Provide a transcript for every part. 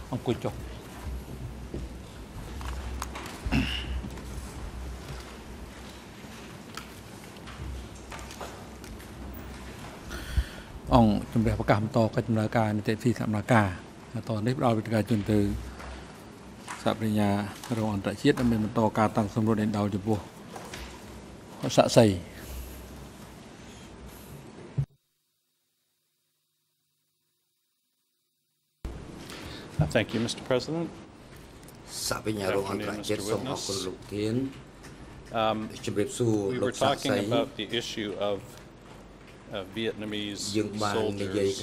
អង្គុយចុះអង្គជំរះប្រកាសបន្តកិច្ចដំណើរការនីតិវិធីសម្ដែងការតនេះផ្ដល់វិធានការជូនទៅសហប្រញ្ញារងអន្តរជាតិដើម្បីបន្តការតាំងសម្រួលដេញដោលចំពោះសាក់សី Thank you, Mr. President. We were talking about the issue of Vietnamese soldiers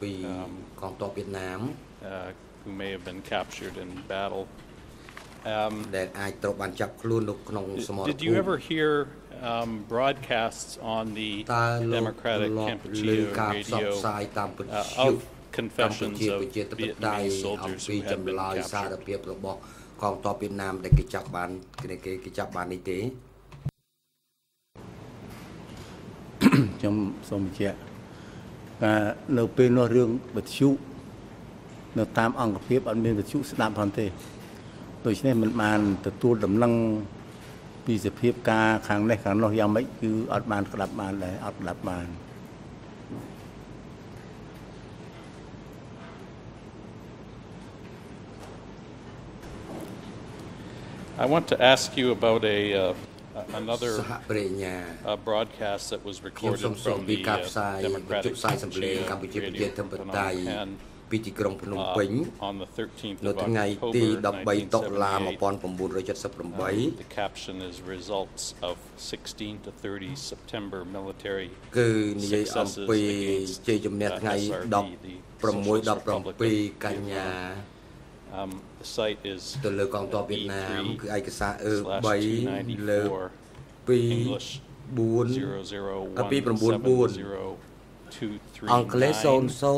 who may have been captured in battle. Did you ever hear broadcasts on the Democratic Kampuchea radio of confessions of Vietnamese soldiers who had been captured? ខ្ញុំសូមបញ្ជាក់ការនៅពេលនោះរឿងវិទ្យុនៅតាមអង្គភាពអត់មានវិទ្យុស្ដាប់ផងទេដូច្នេះមិនបានទទួលដំណឹងពីសភាពការខាងនេះខាងនោះយ៉ាងម៉េចគឺអត់បានស្ដាប់បានដែរអត់ស្ដាប់បាន I want to ask you about another broadcast that was recorded from the Democratic Kampuchea radio on the 13th of October. The caption is results of 16 to 30 September military successes against SRB, the Socialist Republic of Vietnam. The site is E3/294 English 0017023 Anglais 00170239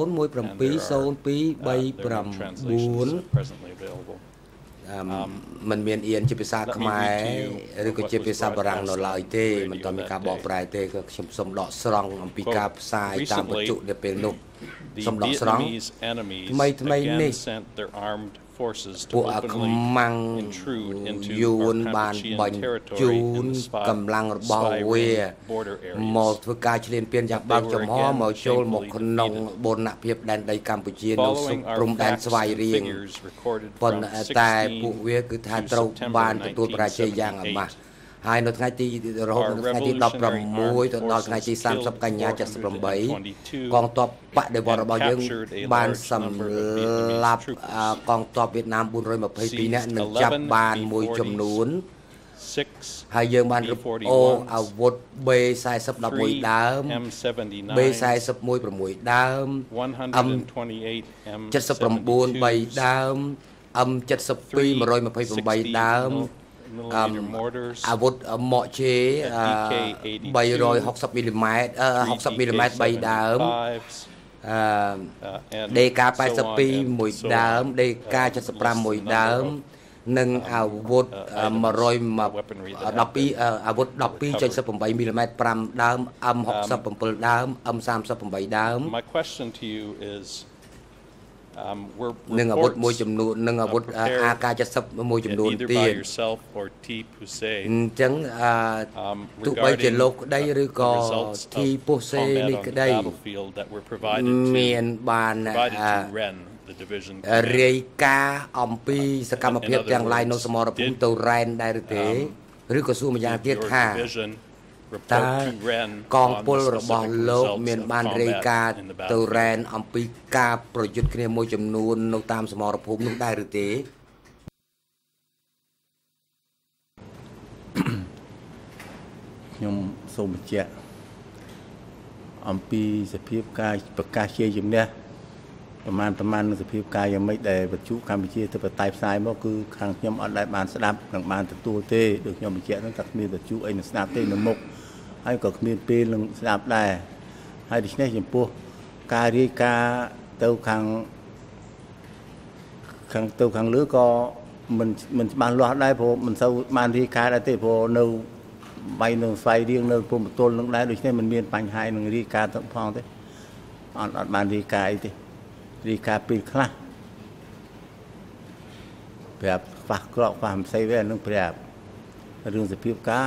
presently available. มันមានអៀនជាភាសាខ្មែរឬក៏ជាភាសាបារាំងនៅឡើយទេមិនទាន់មានការបកប្រែទេក៏ខ្ញុំសូមដកស្រង់អំពីការផ្សាយតាមបញ្ជុនៅពេលនោះសូមដកស្រង់ថ្មីនេះ ពួកអាខ្មាំងយួនបានបញ្ជូនកម្លាំងរបស់វាមកធ្វើការឈ្លានពានយ៉ាងបើកចំហមកចូលមកក្នុងបូរណភាពដែនដីកម្ពុជានៅព្រំដែនស្វាយរៀងប៉ុន្តែពួកវាគឺថាត្រូវបានទទួលបរាជ័យយ៉ាងអាម៉ាស់ ហើយនៅថ្ងៃទីរហូតដល់ថ្ងៃទី 16 ទៅដល់ថ្ងៃទី 30 កញ្ញា 78 កងទ័ពបដិវត្តរបស់យើងបានសម្លាប់កងទ័ពវៀតណាម 422 នាក់និងចាប់បានមួយចំនួន ហើយយើងបានរឹបអូសអាវុធ B40 11 ដើម B41 6 ដើម M79 3 ដើម M72 128 ដើម អាវុធមកជេ 360 មីលីម៉ែត្រ 60 មីលីម៉ែត្រ 3 ដើម DK 82 1 ដើម DK 75 1 ដើម និងអាវុធ 112 អាវុធ 12.78 មីលីម៉ែត្រ 5 ដើម M67 ដើម M38 ដើម My question to you is នឹងអាវុធមួយចំនួននឹងអាវុធ AK70 មួយចំនួនទៀតអញ្ចឹងទោះបីជាលោកក្តីឬក៏ទីពុសេនេះក្តីមានបានរាយការណ៍អំពីសកម្មភាពទាំងឡាយនៅសមរភូមិទៅរ៉ែនដែរឬទេឬក៏សួរម្យ៉ាងទៀតថាតើកងពលរបស់លោកមានបានរាយការណ៍ទៅរ៉ែនអំពីការប្រយុទ្ធគ្នាមួយចំនួននៅតាមសមរភូមិនោះដែរឬទេខ្ញុំសូមបញ្ជាក់អំពីសភាពការប្រកាសជាជំនះប្រមាណនឹងសភាពការយ៉ាងម៉េចដែលវិទ្យុកម្ពុជាទៅបតែផ្សាយមកគឺខាងខ្ញុំអត់ដែលបានស្ដាប់និងបានទទួលទេដូចខ្ញុំបញ្ជាក់ហ្នឹងតែគ្មានវិទ្យុអីនឹងស្ដាប់ទេនៅមុខហើយក៏គ្មានពេលនឹងស្ដាប់ដែរហើយដូច្នេះចំពោះការរាយការណ៍ទៅខាងលើក៏មិនច្បាស់លាស់ដែរព្រោះមិនសូវបានរាយការណ៍ដែរទេព្រោះនៅវាយនឹងស្វ័យរៀងនៅព្រំប្រទល់នឹងដែរដូច្នេះមិនមានបញ្ហានឹងរាយការណ៍ទៅផងទេអត់បានរាយការណ៍អីទេរាយការណ៍ពេលខ្លះប្រាប់ខ្វះក្រក់ខ្វះមិនស្អីវិញនឹងប្រាប់រឿងសភាពការ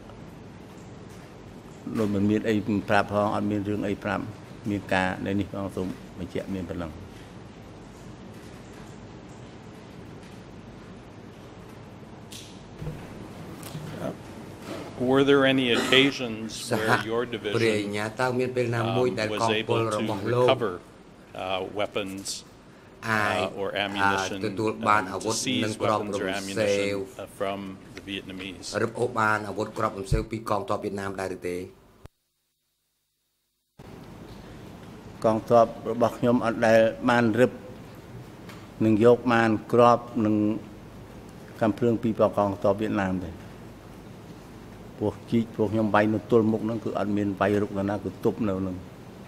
នោះមិនមានអីប្រាប់ផងអត់មានរឿងអីប្រាប់មានការនៅនេះផងសូមបញ្ជាក់មានប៉ុណ្ណឹង Were there any occasions where your division was able to recover weapons or ammunition, to seize weapons or ammunition from the Vietnamese? រឹបអូសបានអាវុធគ្រាប់រំសេវពីកងទ័ពវៀតណាមដែរឬទេកងទ័ពរបស់ខ្ញុំអត់ដែលបានរឹបនឹងយកបានគ្រាប់នឹងកំភ្លើងពីកងទ័ពវៀតណាមទេ ពួកជីកពួកខ្ញុំវាយនៅទល់មុខហ្នឹងគឺអត់មានវាយរុកណាគឺទប់នៅហ្នឹង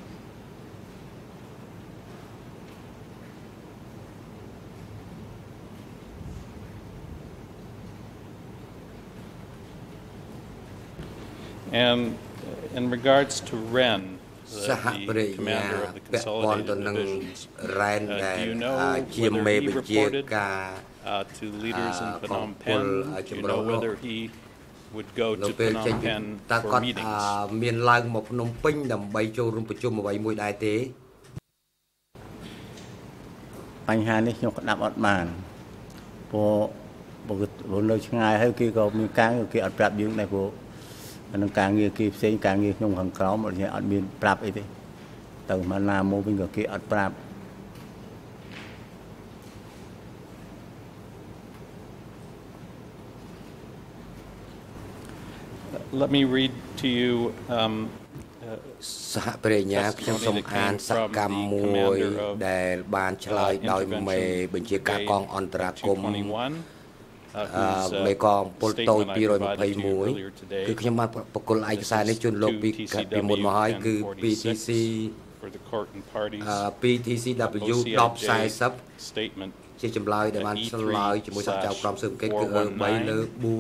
And in regards to Ren, the commander of the consolidated divisions, do you know whether he reported to leaders in Phnom Penh? Do you know whether he would go to Phnom Penh for meetings? មានឡើងមកភ្នំពេញដើម្បីចូលរួមប្រជុំអ្វីមួយដែរទេបញ្ហានេះខ្ញុំក្តាប់អត់បានព្រោះនៅឆ្ងាយហើយគេក៏មានការគេអត់ប្រាប់យើងដែរព្រោះនឹងការងារគេផ្សេងការងារខ្ញុំខាងក្រោមអត់មានប្រាប់អីទេទៅមកណាមកវិញក៏គេអត់ប្រាប់ Let me read to you សហប្រញ្ញាខ្ញុំសូមអានសកម្មមួយដែលបានឆ្លើយដោយមេបញ្ជាការកងអន្តរាគមន៍ មេកងពលតូច 221 គឺខ្ញុំបានបកគលឯកសារនេះជូនលោកពីមុនមកហើយគឺ PTC PTCW 1040 statement ជាចម្លើយដែលបានឆ្លើយជាមួយសហចៅក្រមស៊ើបអង្កេតគឺ 3 លើ 419 លើ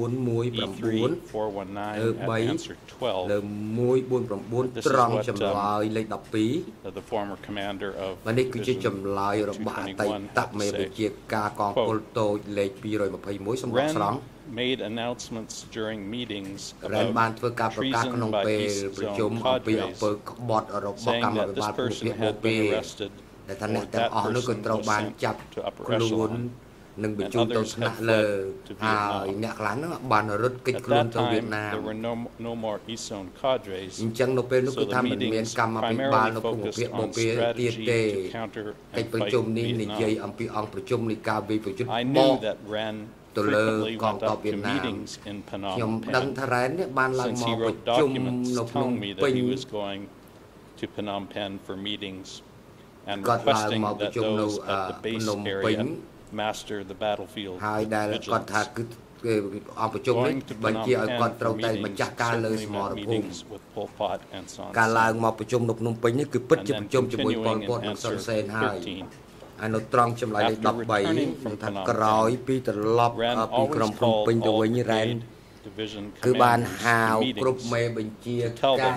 3 លើ 149 ត្រង់ចម្លើយលេខ 12 the former commander of នេះគឺជាចម្លើយរបស់អតីតមេបញ្ជាការកងពលតូចលេខ 221 សម្រាប់ស្រង់ made announcements during meetings បានធ្វើការប្រកាសក្នុងពេលប្រជុំអំពីអំពើក្បត់របស់កម្មវិបាលភូមិភាគបូព៌ាដែលថាអ្នកទាំងអស់នោះក៏ត្រូវបានចាប់ខ្លួននិងបញ្ជូនទៅថ្នាក់លើហើយអ្នកខ្លះហ្នឹងបានរត់គេចខ្លួនទៅវៀតណាមអញ្ចឹងនៅពេលនោះគឺថាមិនមានកម្មវិបាលនៅភូមិភាគបូព៌ាទៀតទេកិច្ចប្រជុំនេះនិយាយអំពីអង្គប្រជុំនៃការវិប្រជុំបកទៅលើកងទ័ពវៀតណាមខ្ញុំដឹងថារ៉ែននេះបានឡើងមកប្រជុំនៅភ្នំពេញ to Phnom Penh for meetings and requesting that those at the base area master the battlefield ហើយដែលគាត់ថាគឺអង្គប្រជុំនេះបញ្ជាឲ្យគាត់ត្រូវតែម្ចាស់ការលើសមរភូមិការឡើងមកប្រជុំនៅភ្នំពេញនេះគឺពិតជាប្រជុំជាមួយប៉ុលពតនិងសុនសេនហើយហើយនៅត្រង់ចម្លើយលេខ 13 ថាក្រោយពីត្រឡប់ពីក្រុងភ្នំពេញទៅវិញរ៉ែនគឺបានហៅគ្រប់មេបញ្ជាការ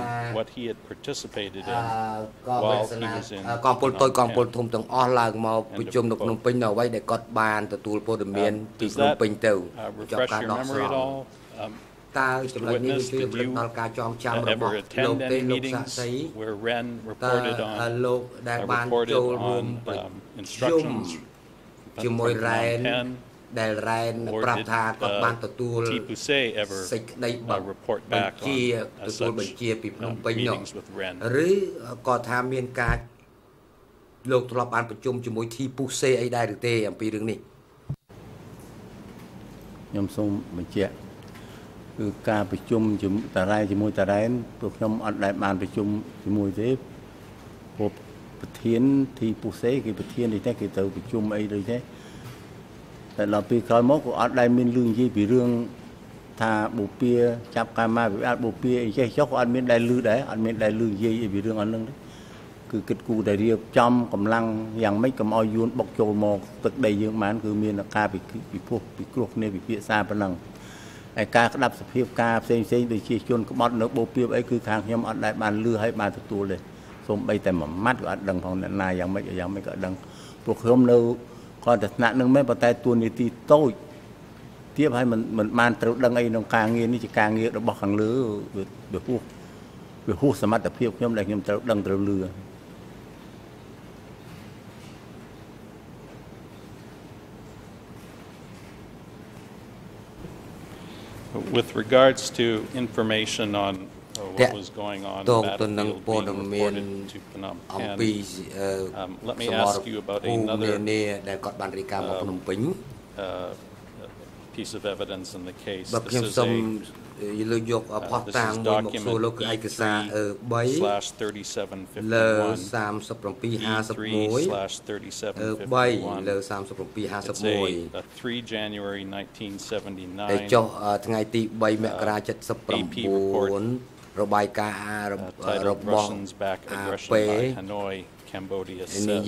កងពលតូចកងពលធំទាំងអស់ឡើងមកប្រជុំនៅភ្នំពេញនៅអ្វីដែលគាត់បានទទួលព័ត៌មានពីភ្នំពេញទៅចប់ការដកស្រង់តើចំណុចនេះគឺរំលឹកដល់ការចងចាំរបស់លោកទេលោកសាក់សីតើលោកដែលបានចូលរួមប្រជុំជាមួយរ៉ែនដែលរ៉ែនប្រាប់ថាគាត់បានទទួលសេចក្តីបញ្ជាទទួលបញ្ជាពីភ្នំពេញនោះឬក៏ថាមានការលោកធ្លាប់បានប្រជុំជាមួយធីពូសេអីដែរឬទេអំពីរឿងនេះខ្ញុំសូមបញ្ជាក់គឺការប្រជុំជាមួយតារ៉ែជាមួយតារ៉ែនពួកខ្ញុំអត់ដែលបានប្រជុំជាមួយទេព្រោះប្រធានធីពូសេគេប្រធាននេះតែគេទៅប្រជុំអីដូចទេតែដល់ពេលក្រោយមកក៏អត់ដែលមានរឿងនិយាយពីរឿងថាបូព៌ាចាប់កម្មាភិបាលបូព៌ាអីចេះចុះក៏អត់មានដែលឮដែរអត់មានដែលឮនិយាយពីរឿងអត់ហ្នឹងទេគឺគិតគូរតែរៀបចំកម្លាំងយ៉ាងម៉េចកុំឲ្យយួនបុកចូលមកទឹកដីយើងបានគឺមានការពិគ្រោះគ្នាពិភាក្សាប៉ុណ្ណឹងហើយការក្តាប់សភាពការផ្សេងដូចជាជនក្បត់នៅបូព៌ាអីគឺខាងខ្ញុំអត់ដែលបានឮឲ្យបានទទួលទេសូម្បីតែមួយម៉ាត់ក៏អត់ដឹងផងអ្នកណាយ៉ាងម៉េចក៏ដឹងព្រោះខ្ញុំនៅ còn thật nạn nâng mấy bà tay tuôn thì tôi tiếp hay mình man trâu đăng ấy nó càng nghe chỉ càng nghe nó bọc hàng lứa về hút sắm mặt tập phiêu nhóm lại nhóm trâu đăng trâu lừa. With regards to information on what was going on in the battlefield being reported to Phnom Penh, let me ask you about another piece of evidence in the case. This is document E3/3751, it's a 3 January 1979 AP report titled Russians Back Aggression by Hanoi, Cambodia says, and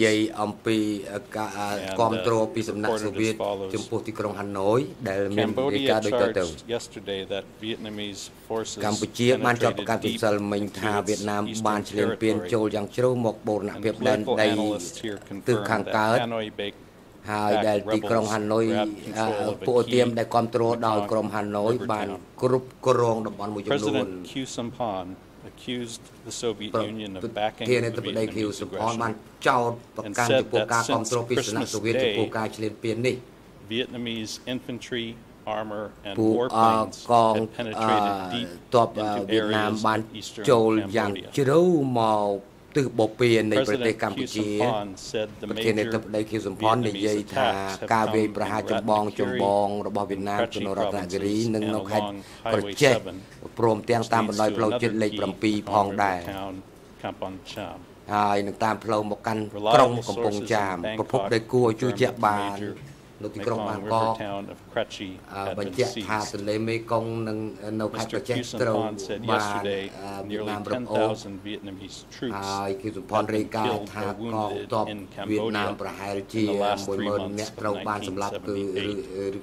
reported as follows. Cambodia charged yesterday that Vietnamese forces penetrated deep into its eastern territory, and political analysts here confirmed that Hanoi-backed rebels grabbed control of a key Mekong river town. President Khieu Samphan accused the Soviet Union of backing the Vietnamese aggression and said that since Christmas Day, Vietnamese infantry, armor, and warplanes had penetrated deep into areas of eastern Cambodia. President Khieu Samphan said the major Vietnamese attacks have come in Ratnakiri, Kratchi provinces, and along Highway 7, which leads to another key river town, Kampong Cham. Reliable sources in Bangkok confirmed that the major Mekong river town of Kratchi had been seized. Mr. Khieu Samphan said yesterday nearly 10,000 Vietnamese troops had been killed or wounded in Cambodia in the last 3 months of 1978.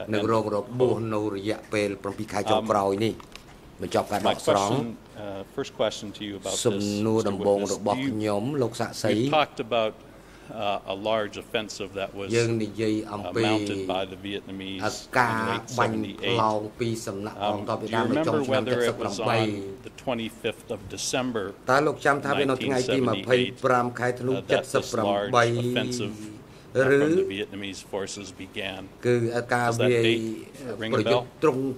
My first question to you about this, Mr. Witness, you talked about a large offensive that was mounted by the Vietnamese in late 78. Do you remember whether it was on the 25th of December 1978 that this large offensive from the Vietnamese forces began? Does that date ring a bell?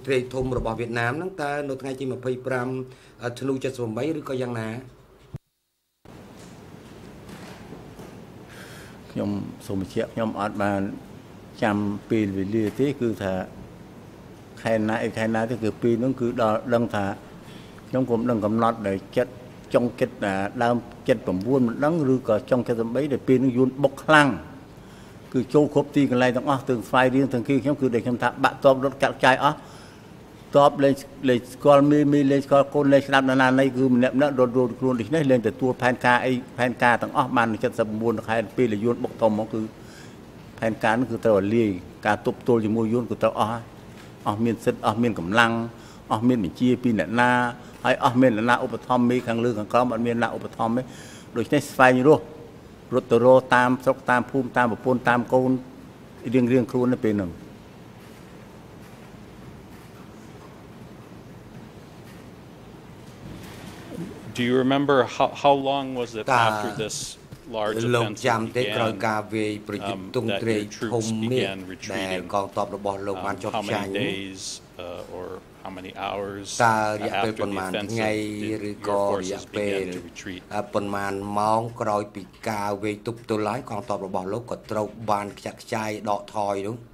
ខ្ញុំសូមបញ្ជាក់ខ្ញុំអត់បានចាំពេលវេលាទេគឺថាខែណាទេគឺពេលនោះគឺដល់ដឹងថាខ្ញុំក៏មិនដឹងកំណត់ដែលចិត្តចុងចិត្តដើម79មិនដឹងឬក៏ចុង78ដែលពេលនោះយួនបុកខ្លាំងគឺចូលគ្រប់ទីកន្លែងទាំងអស់ទាំងស្វាយរៀងទាំងគឺខ្ញុំគឺដែលខ្ញុំថាបាក់តបរត់កាត់ចាយអស់តបលេខស្គាល់មីលេខស្គាល់កូនលេខស្ដាប់ណានៃគឺម្នាក់រត់ខ្លួនដូចនេះលេងទទួលផែនការទាំងអស់បាន79ខែពេលយួនបុកធំមកគឺផែនការនោះគឺត្រូវលាយការទប់ទល់ជាមួយយួនគឺត្រូវអស់មានសិទ្ធអស់មានកម្លាំងអស់មានបញ្ជាពីអ្នកណាហើយអស់មានអ្នកណាឧបត្ថម្ភមេខាងលើខាងក្រោមអត់មានអ្នកឧបត្ថម្ភទេដូច្នេះស្វែងរត់ទៅរកតាមស្រុកតាមភូមិតាមប្រពន្ធតាមកូនរៀងខ្លួននៅពេលនោះ Do you remember how long was it after this large offensive began that your troops began retreating? How many days or how many hours after the offensive did your forces begin to retreat? ប៉ុន្មានម៉ោងក្រោយពីការវាយទប់ទល់ហើយកងទ័ពរបស់លោកក៏ត្រូវបានខ្ចាត់ខ្ចាយដកថយនោះ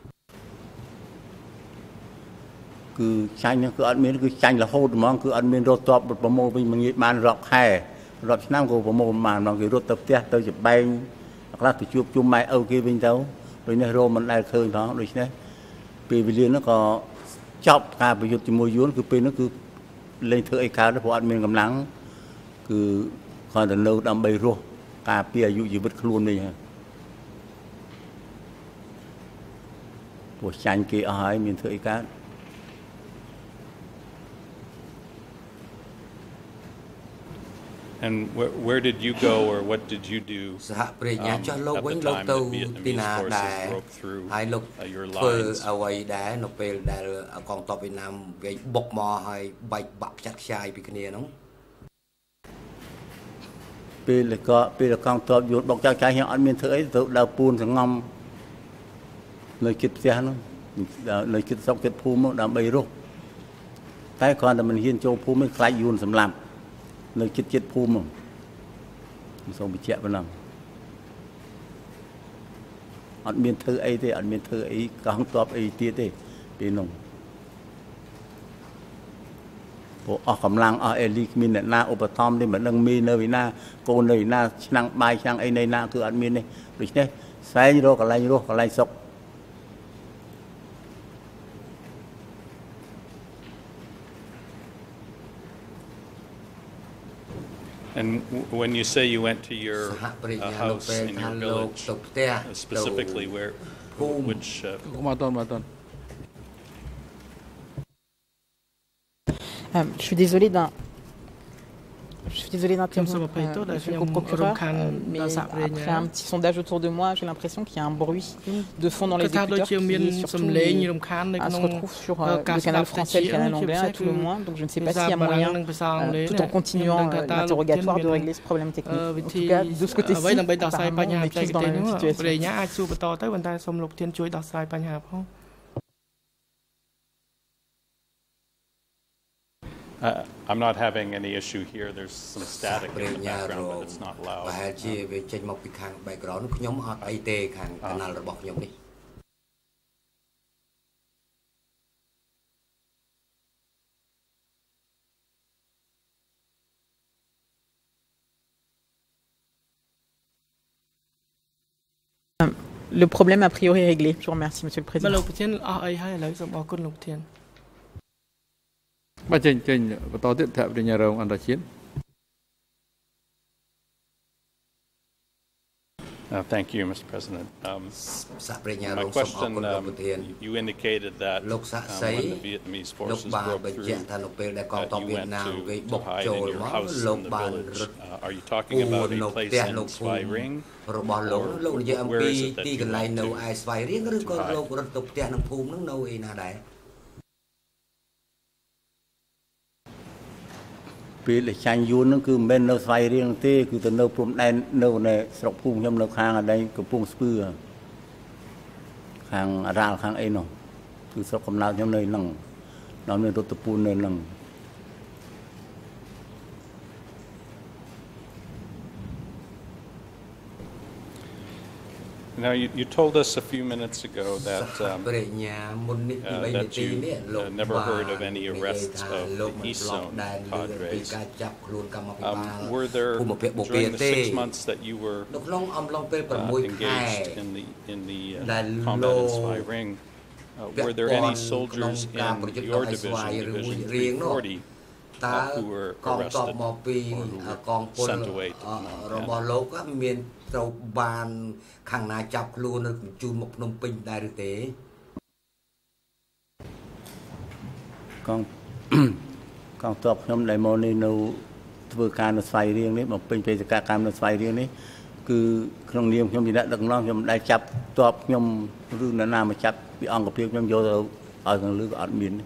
គឺចាញ់ហ្នឹងគឺអត់មានគឺចាញ់រហូតហ្មងគឺអត់មានរត់តបប្រមូលវិញមួយងាយបានរកខែរត់ឆ្នាំក៏ប្រមូលបានហ្មងគេរត់ទៅផ្ទះទៅច្បែងខ្លះទៅជួបជុំម៉ែឪគេវិញទៅដូចនេះរោមមិនដែលឃើញផងដូច្នេះពេលវេលានោះក៏ចប់ការប្រយុទ្ធជាមួយយួនគឺពេលនោះគឺលេងធ្វើអីកើតព្រោះអត់មានកម្លាំងគឺគ្រាន់តែនៅដើម្បីរស់ការពារអាយុជីវិតខ្លួននេះហើយព្រោះចាញ់គេអស់ហើយមានធ្វើអីកើត Do And where did you go or what did you do សហប្រញ្ញាចុះលោកវិញ at លោក the time ទៅ that ទីណា Vietnamese ដែរ forces broke through ហើយលោក your ធ្វើ lines អ្វីដែរនៅពេលដែលកងទ័ពវៀតណាមវាយបុកមកហើយបែកបាក់ផ្ចាត់ខ្ចាយពីគ្នាហ្នឹងពេលកងទ័ពយួនបុកចាក់ចាយខ្ញុំអត់មានធ្វើអីទៅដើរពូនសងំនៅជិតផ្ទះនោះនៅជិតស្រុកជិតភូមិដើម្បីរស់តែគ្រាន់តែមិនហ៊ានចូលភូមិខ្លាចយួនសម្លាប់នៅជិតភូមិមិនសូមបញ្ជាក់ប៉ុណ្ណឹងអត់មានធ្វើអីទេអត់មានធ្វើអីកងទ័ពអីទៀតទេពេលនោះព្រោះអស់កម្លាំងអស់អេលីគ្មានអ្នកណាឧបត្ថម្ភទេមិនដឹងមីនៅឯណាកូននៅឯណាឆ្នាំងបាយឆ្នាំងអីនៅណាគឺអត់មានទេដូច្នេះសែងរកកន្លែងរស់កន្លែងសុខ And when you say you went to your house in your village specifically where which មកតមកត Je suis désolée d'interrompre monsieur le procureur, mais après un petit sondage autour de moi, j'ai l'impression qu'il y a un bruit de fond dans les écouteurs qui se retrouve sur le canal français et le canal anglais à tout le moins. Donc je ne sais pas s'il y a moyen, tout en continuant l'interrogatoire, de régler ce problème technique. En tout cas, de ce côté-ci, apparemment, on est tous dans la même situation. I'm not having any issue here. There's some static in the background, but it's not loud. ប្រហែលជាវាចេញមកពីខាង background ខ្ញុំអត់អីទេខាង canal របស់ខ្ញុំនេះ Le problème a priori est réglé. Je vous remercie, Monsieur le Président. បាទចេញបន្តទៀតថាបញ្ញារងអន្តរជាតិ Thank you, Mr. President. សហប្រញ្ញារ My ងសូមអរ question, គុណលោកប្រធាន you indicated that លោកសាក់សី when the Vietnamese លោក forces បាន broke បញ្ through, ជាក់ថានៅពេលដែលកងទ័ព you វៀត went ណាម to វាយបុក hide ចូល in your មក house លោក in the បាន village. រត់ Are you talking about a នៅ place ផ្ទះ in នៅភូ Svay មិ Ring? របស់លោកលោកនិយាយអំ Where ពី is it that ទី you កន្លែង went នៅ to ឯស្វាយរៀងឬក៏លោករត់ទៅផ្ទះនៅភូមិហ្នឹងនៅឯណាដែរពេលដែលចាញ់យួនហ្នឹងគឺមិនមែននៅស្វាយរៀងទេគឺទៅនៅព្រំដែននៅស្រុកភូមិខ្ញុំនៅខាងអដែងកំពង់ស្ពឺខាងរ៉ាល់ខាងអីនោះគឺស្រុកកំណើតខ្ញុំនៅហ្នឹងនៅមានរថពូននៅហ្នឹង Now, you told us a few minutes ago that that you never heard of any arrests of the East Zone cadres. Were there, during the 6 months that you were engaged in the combat in Svay Ring, were there any soldiers in your division, Division 340, who were arrested or who were sent away to Phnom Penh? ត្រូវបានខាងណាចាប់ខ្លួនឬជូនមកភ្នំពេញដែរឬទេកងទ័ពខ្ញុំដែលមកនេះនៅធ្វើការនៅស្វាយរៀងនេះមកពេញបេសកកម្មនៅស្វាយរៀងនេះគឺក្នុងនាមខ្ញុំជាអ្នកដឹកនាំខ្ញុំមិនដែលចាប់ទ័ពខ្ញុំឬនរណាមកចាប់ពីអង្គភាពខ្ញុំយកទៅឲ្យខាងលើក៏អត់មាន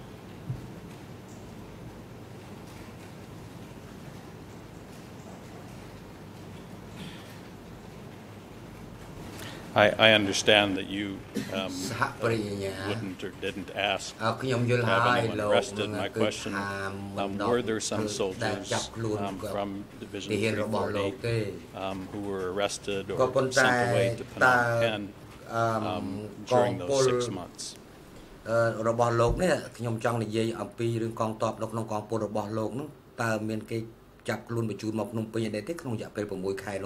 I understand that you wouldn't or didn't ask to have anyone arrested. My question, were there some soldiers from Division 340 who were arrested or sent away to Phnom Penh during those 6 months? របស់លោកនេះខ្ញុំចង់និយាយអំពីរឿងកងទ័ពនៅក្នុងកងពលរបស់លោកនោះតើមានគេចាប់ខ្លួនបញ្ជូនមកភ្នំពេញដែរទេក្នុងរយៈពេល6ខែនោះ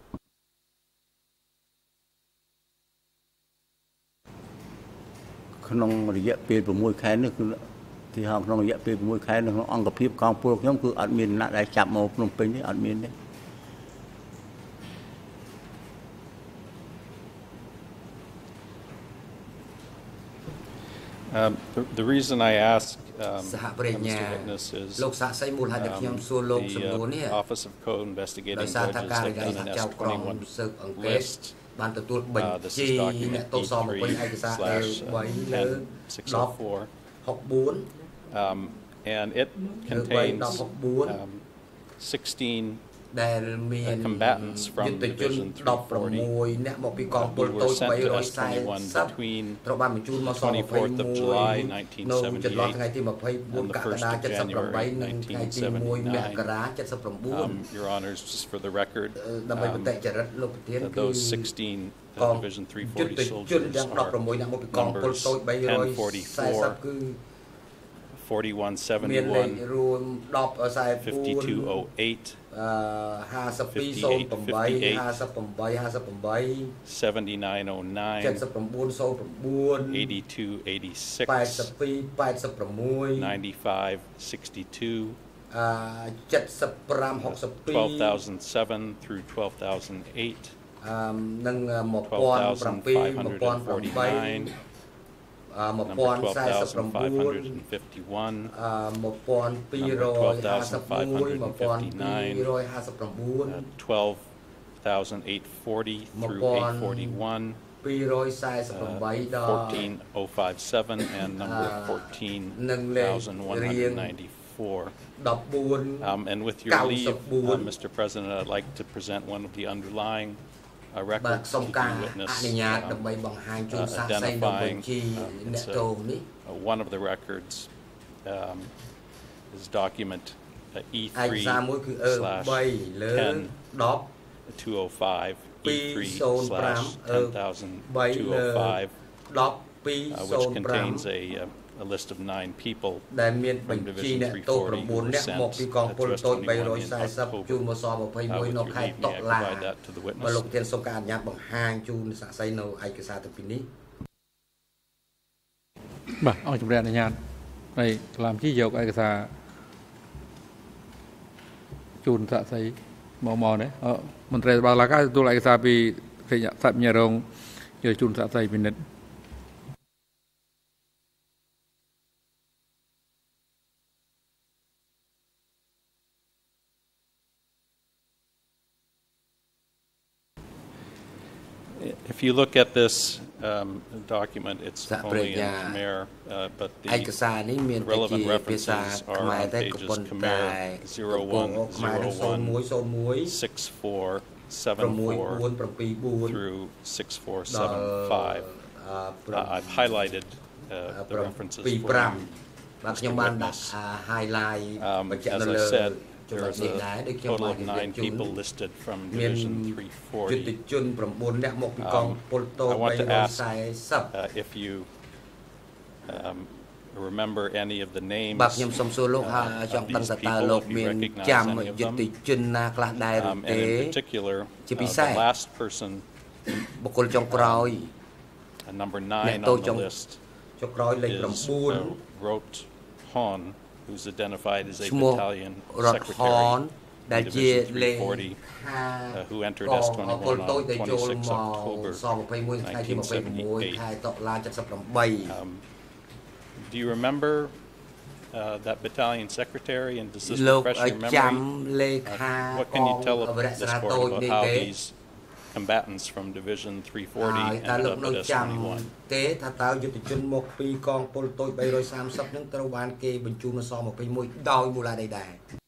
ក្នុងរយៈពេល6ខែនេះគឺទីហោក្នុងរយៈពេល6ខែក្នុងអង្គភាពកងពលខ្ញុំគឺអត់មានអ្នកដែលចាប់មកភ្នំពេញទេអត់មានទេ Um, The reason I ask Mr. Witness is the Office of Co-Investigating Judges have done an S21 list. This is document E3/10/604, and it contains 16 combatants from Division 340 who were sent to S21 between the 24th of July 1978 and the 1st of January 1979. Your Honors, just for the record, those 16 Division 340 soldiers are numbers 1044, 4171, 5208, 5858, 7909, 8286, 9562, 12,007 through 12,008, 12,549, number 12,551, number 12,559, 12,840 through 841, 14,057, and number 14,194. And with your leave, Mr. President, I'd like to present one of the underlying records to the witness, identifying one of the records is document E3/10/205, E3/10,205, which contains a list of 9 people from Division 340 who were sent to S21 in October. With your leave, may I provide that to the witness? លោកទានសូមការអនុញ្ញាតបង្ហាញជូនសាក្សីនៅឯកសារទាំងពីរនេះបាទអរជំរាបអនុញ្ញាតហើយក្លាមជីយកឯកសារជូនសាក្សីមកនេះមន្ត្រីបាលឡាកាទទួលឯកសារពីសាច់ញរងយកជូនសាក្សីពិនិត្យ If you look at this document, it's only in Khmer, but the relevant references are on pages Khmer 0101, 6474 through 6475. I've highlighted the references for you, Mr. Witness. As I said, there is a total of 9 people listed from Division 340. I want to ask if you remember any of the names of these people, if you recognize any of them. And in particular, the last person, number 9 on the list, is Rot Hon, who's identified as a battalion secretary in Division 340, who entered S21 on 26 October 1978. Do you remember that battalion secretary, and does this refresh your memory? What can you tell this court about how these combatants from Division 340 ended up at S21? ទេថាតើយុទ្ធជនមកពីកងពលតូច 330 នឹងត្រូវបានគេបញ្ជូនមកស21ដោយមូលហេតុអីដែរ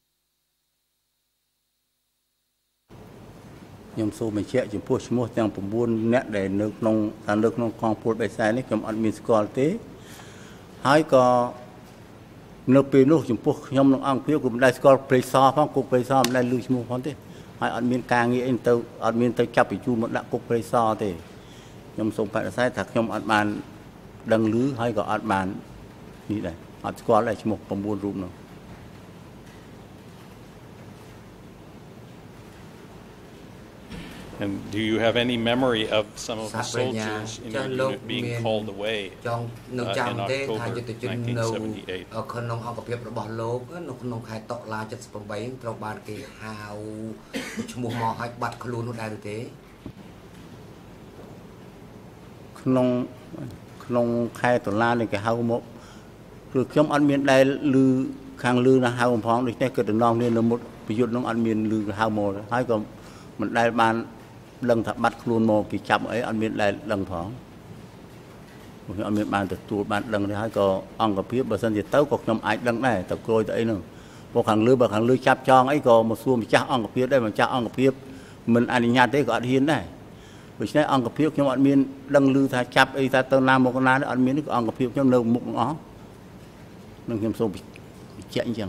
ខ្ញុំសូមបញ្ជាក់ចំពោះឈ្មោះទាំង9នាក់ដែលនៅក្នុងកងពលបេសាយនេះខ្ញុំអត់មានស្គាល់ទេហើយក៏នៅពេលនោះចំពោះខ្ញុំនឹងអង្គភាពក៏មិនដែលស្គាល់ព្រៃសរផងគុកព្រៃសរមិនដែលឮឈ្មោះផងទេហើយអត់មានការងារអីទៅអត់មានទៅចាប់បញ្ជូនមកដាក់គុកព្រៃសរទេខ្ញុំសូមបដិសេធថាខ្ញុំអត់បានដឹងឮហើយក៏អត់បាននេះដែរអត់ស្គាល់ដែរឈ្មោះ9រូបនោះ And do you have any memory of some of the soldiers in your unit being called away in October 1978? ក្នុងអង្គភាពរបស់លោកនៅក្នុងខែតុលា78ត្រូវបានគេហៅឈ្មោះមកឲ្យបាត់ខ្លួននោះដែរឬទេក្នុងខែតុលានេះគេហៅមកគឺខ្ញុំអត់មានដែលឮខាងលឺណាហៅផងដូចនេះគឺតំណងគ្នានៅមុតប្រយុទ្ធនឹងអត់មានឮហៅមកហើយក៏មិនដែលបានដឹងថាបាត់ខ្លួនមកគេចាប់អីអត់មានដែលដឹងផងខ្ញុំអត់មានបានទទួលបានដឹងទេហើយក៏អង្គភាពបើសិនជាទៅក៏ខ្ញុំអាចដឹងដែរទៅក្រួយទៅអីហ្នឹងព្រោះខាងលឺបើខាងលឺចាប់ចងអីក៏មកសួរម្ចាស់អង្គភាពដែរម្ចាស់អង្គភាពមិនអនុញ្ញាតទេក៏អត់ហ៊ានដែរដូច្នេះអង្គភាពខ្ញុំអត់មានដឹងឮថាចាប់អីថាទៅណាមកណាអត់មានគឺអង្គភាពខ្ញុំនៅមុខទាំងអស់នឹងខ្ញុំសូមបញ្ជាក់អញ្ចឹង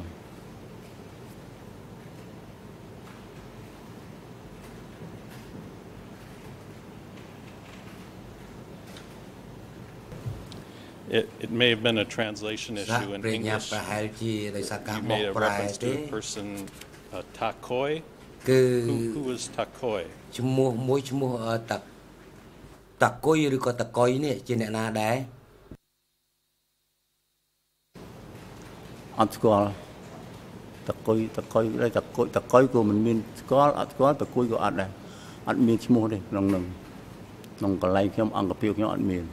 It may have been a translation issue in English. You made a reference to a person, Takoi. Who was Takoi? ឈ្មោះមួយឈ្មោះតាគុយឬក៏តកុយនេះជាអ្នកណាដែរអត់ស្គាល់តកុយតកុយក៏មិនមានស្គាល់អត់ស្គាល់តកុយក៏អត់ដែរអត់មានឈ្មោះទេក្នុងនឹងក្នុងកន្លែងខ្ញុំអង្គភាពខ្ញុំអត់មាន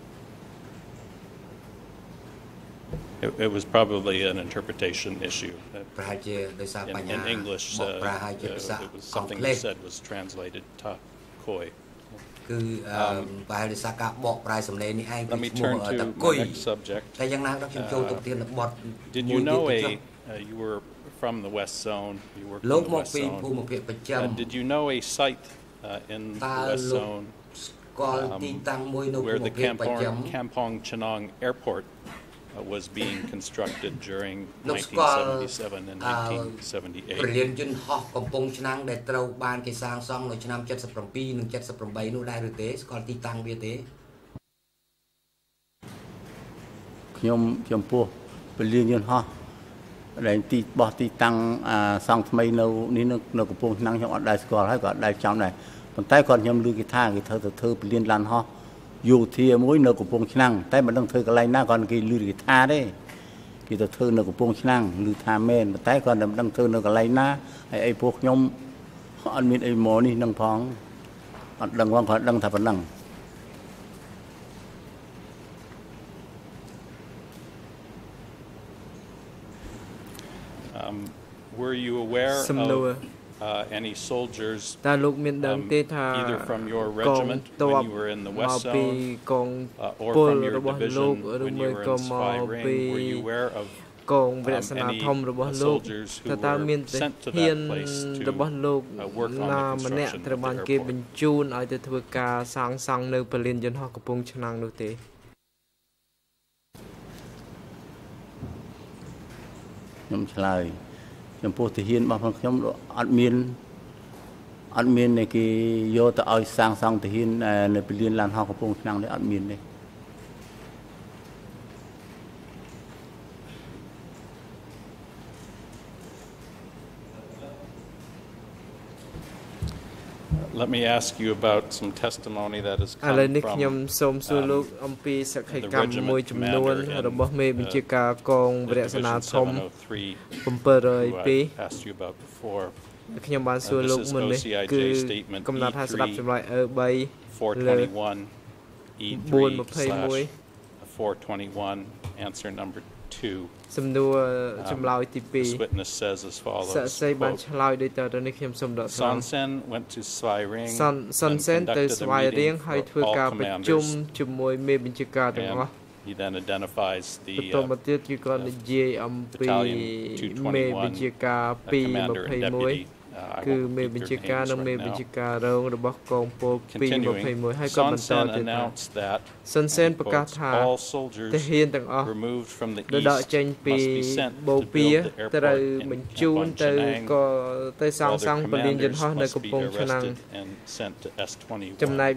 It was probably an interpretation issue. ប្រហែលជាដោយសារបញ្ហា In English, it was something you said was translated Takoi. គឺប្រហែលដោយសារការបកប្រែសំឡេងនេះឯង Let me turn to the next subject. តែយ៉ាងណាខ្ញុំចូលទៅទៀតបទ Did you know you were from the West Zone? You worked in the West Zone. Did you know a site in the West Zone where the Kampong Chenong Airport was being constructed during 1977 and 1978. ប្រលានយន្តហោះកំពង់ឆ្នាំងដែលត្រូវបានគេសាងសង់នៅឆ្នាំ77និង78នោះដែរឬទេស្គាល់ទីតាំងវាទេខ្ញុំចំពោះប្រលានយន្តហោះដែលទីបោះទីតាំងសង់ថ្មីនៅនេះនៅកំពង់ឆ្នាំងខ្ញុំអត់ដែរស្គាល់ហើយក៏អត់ដែរចំដែរប៉ុន្តែគាត់ខ្ញុំឮគេថាគេត្រូវទៅធ្វើប្រលានឡានហោះ យោធាមួយនៅកំពង់ឆ្នាំងតែមិនដឹងធ្វើកន្លែងណាគាត់គេលឺគេថាទេគេទៅធ្វើនៅកំពង់ឆ្នាំងលឺថាមែនតែគាត់មិនដឹងធ្វើនៅកន្លែងណាហើយអីពួកខ្ញុំអត់មានអីមកនេះនឹងផងអត់ដឹងផងគាត់ដឹងថាប៉ុណ្ណឹង Were you aware of any soldiers either from your regiment when you were in the West Zone or from your division when you were in Spy Ring? Were you aware of any soldiers who were sent to that place to work on the construction of the airport? ខ្ញុំឆ្លើយចំពោះទាហានរបស់ខ្ញុំអត់មានគេយកទៅឲ្យសាងសង់ទាហាននៅពលានឡានហោះកំពង់ឆ្នាំងនេះអត់មានទេ Let me ask you about some testimony that has come from the regiment commander in Division 703 who I asked you about before. This is OCIJ statement E3 421 E3/421 answer number 2. This witness says as follows, Son Sen went to Svay Ring and conducted a meeting for all commanders, and he then identifies the Battalion 221 commander and deputy. Continuing, Son Sen announced that all soldiers removed from the east must be sent to build the airport in Kampong Chenang, while their commanders must be arrested and sent to S21.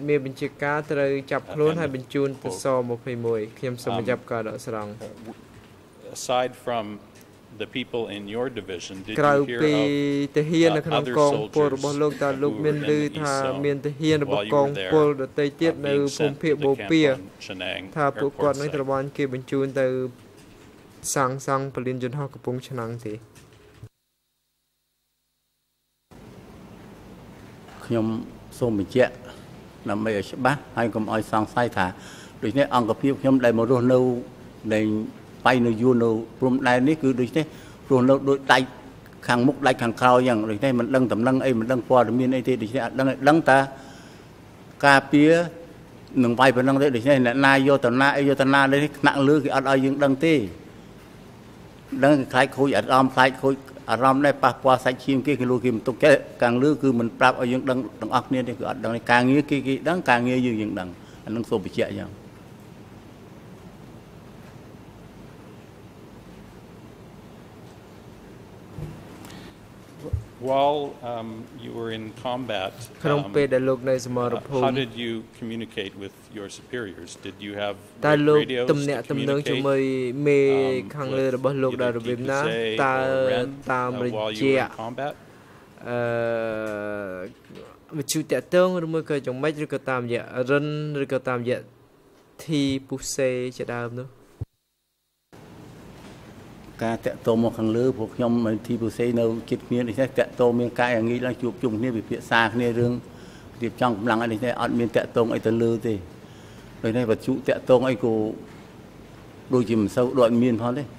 Aside from the people in your division, did you hear of other soldiers who were in the East Zone while you were there being sent to the Kampong Chenang airport site? ខ្ញុំសូមបញ្ជាក់ដើម្បីឲ្យច្បាស់ហើយកុំឲ្យសង្ស័យថាដូចនេះអង្គភាពខ្ញុំដែលមករស់នៅនៃបាយនៅយូរនៅព្រំដែននេះគឺដូចនេះរស់នៅដូចដាច់ខាងមុខដាច់ខាងក្រោយយ៉ាងដូចនេះមិនដឹងតំណែងអីមិនដឹងព័ត៌មានអីទេដូចនេះអត់ដឹងតាការពារនឹងវាយប៉ុណ្ណឹងទេដូច្នេះអ្នកណាយកតាណាអីយកតាណានេះថ្នាក់លើគេអត់ឲ្យយើងដឹងទេដឹងខ្លាចខូចអារម្មណ៍ខ្លាចខូចអារម្មណ៍ដែរប៉ះពាល់សាច់ឈាមគេគេលួគេមិនទុកចេះខាងលើគឺមិនប្រាប់ឲ្យយើងដឹងទាំងអស់គ្នាទេគឺអត់ដឹងការងារគេដឹងការងារយើងដឹងអានឹងសូមបញ្ជាក់យ៉ាង While you were in combat, how did you communicate with your superiors? Did you have radios to communicate with either DPSA or REN while you were in combat? វិទ្យុតាក់ទងឬមួយក៏យ៉ាងម៉េចឬក៏តាមរយៈរិនឬក៏តាមរយៈធីពុសេជាដើមនោះ ការតាក់ទងមកខាងលើពួកខ្ញុំទីពុសេនៅជិតគ្នានេះតាក់ទងមានកាយងាយឡើងជួបជុំគ្នាវិភាសាគ្នារឿងរៀបចំកម្លាំងអីនេះអត់មានតាក់ទងអីទៅលើទេដូចនេះវត្ថុតាក់ទងអីក៏ដូចជាមិនសូវដូចមានផងទេ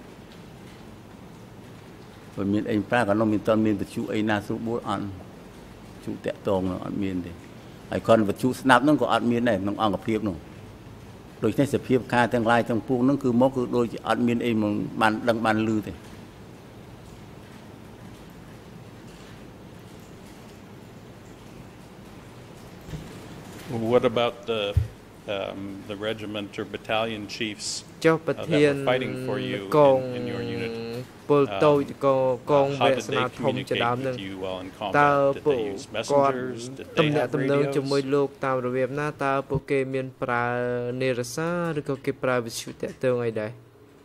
បើមានអីប្រាក៏នៅមានតន់មានវត្ថុអីណាស្រួលបួលអត់ជុតាក់ទងអត់មានទេហើយគាត់វត្ថុស្ដាប់ហ្នឹងក៏អត់មានដែរក្នុងអង្គភាពនោះ ដូចនេះសភាពការទាំងឡាយទាំងពួងហ្នឹងគឺមកគឺដូចអត់មានអីមកបានដឹងបានលឺទេ What about the regiment or battalion chiefs that were fighting for you in your unit? How did they communicate with you while in combat? Did they use messengers? Did they have radios? ជាមួយលោកតាមរបៀបណាតើពួកគេមានប្រើនេរសាឬក៏គេប្រើវិទ្យុតាក់ទងអីដែរ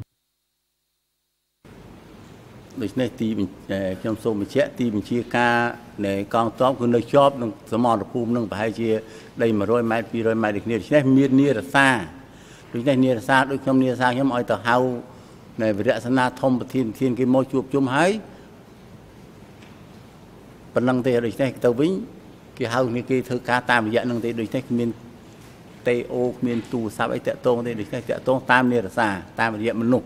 ដូចនេះទីខ្ញុំសូមបញ្ជាក់ទីបញ្ជាការនៃកងទ័ពគឺនៅជាប់នឹងសមរភូមិនឹងប្រហែលជាដី100ម៉ែត្រ200ម៉ែត្រនេះគ្នាមាននេរសាដូចនេះនេរសាដូចខ្ញុំនេរសាខ្ញុំឲ្យទៅហៅនៃវិរៈសនាធំប្រធានគេមកជួបជុំហើយប៉ុណ្ណឹងទេដូចនេះទៅវិញគេហៅនេះគេធ្វើការតាមរយៈនឹងទេដូចនេះគ្មានតេអូគ្មានទូរស័ព្ទអីតាក់ទងទេដូចនេះតាក់ទងតាមនេរសាតាមរយៈមនុស្ស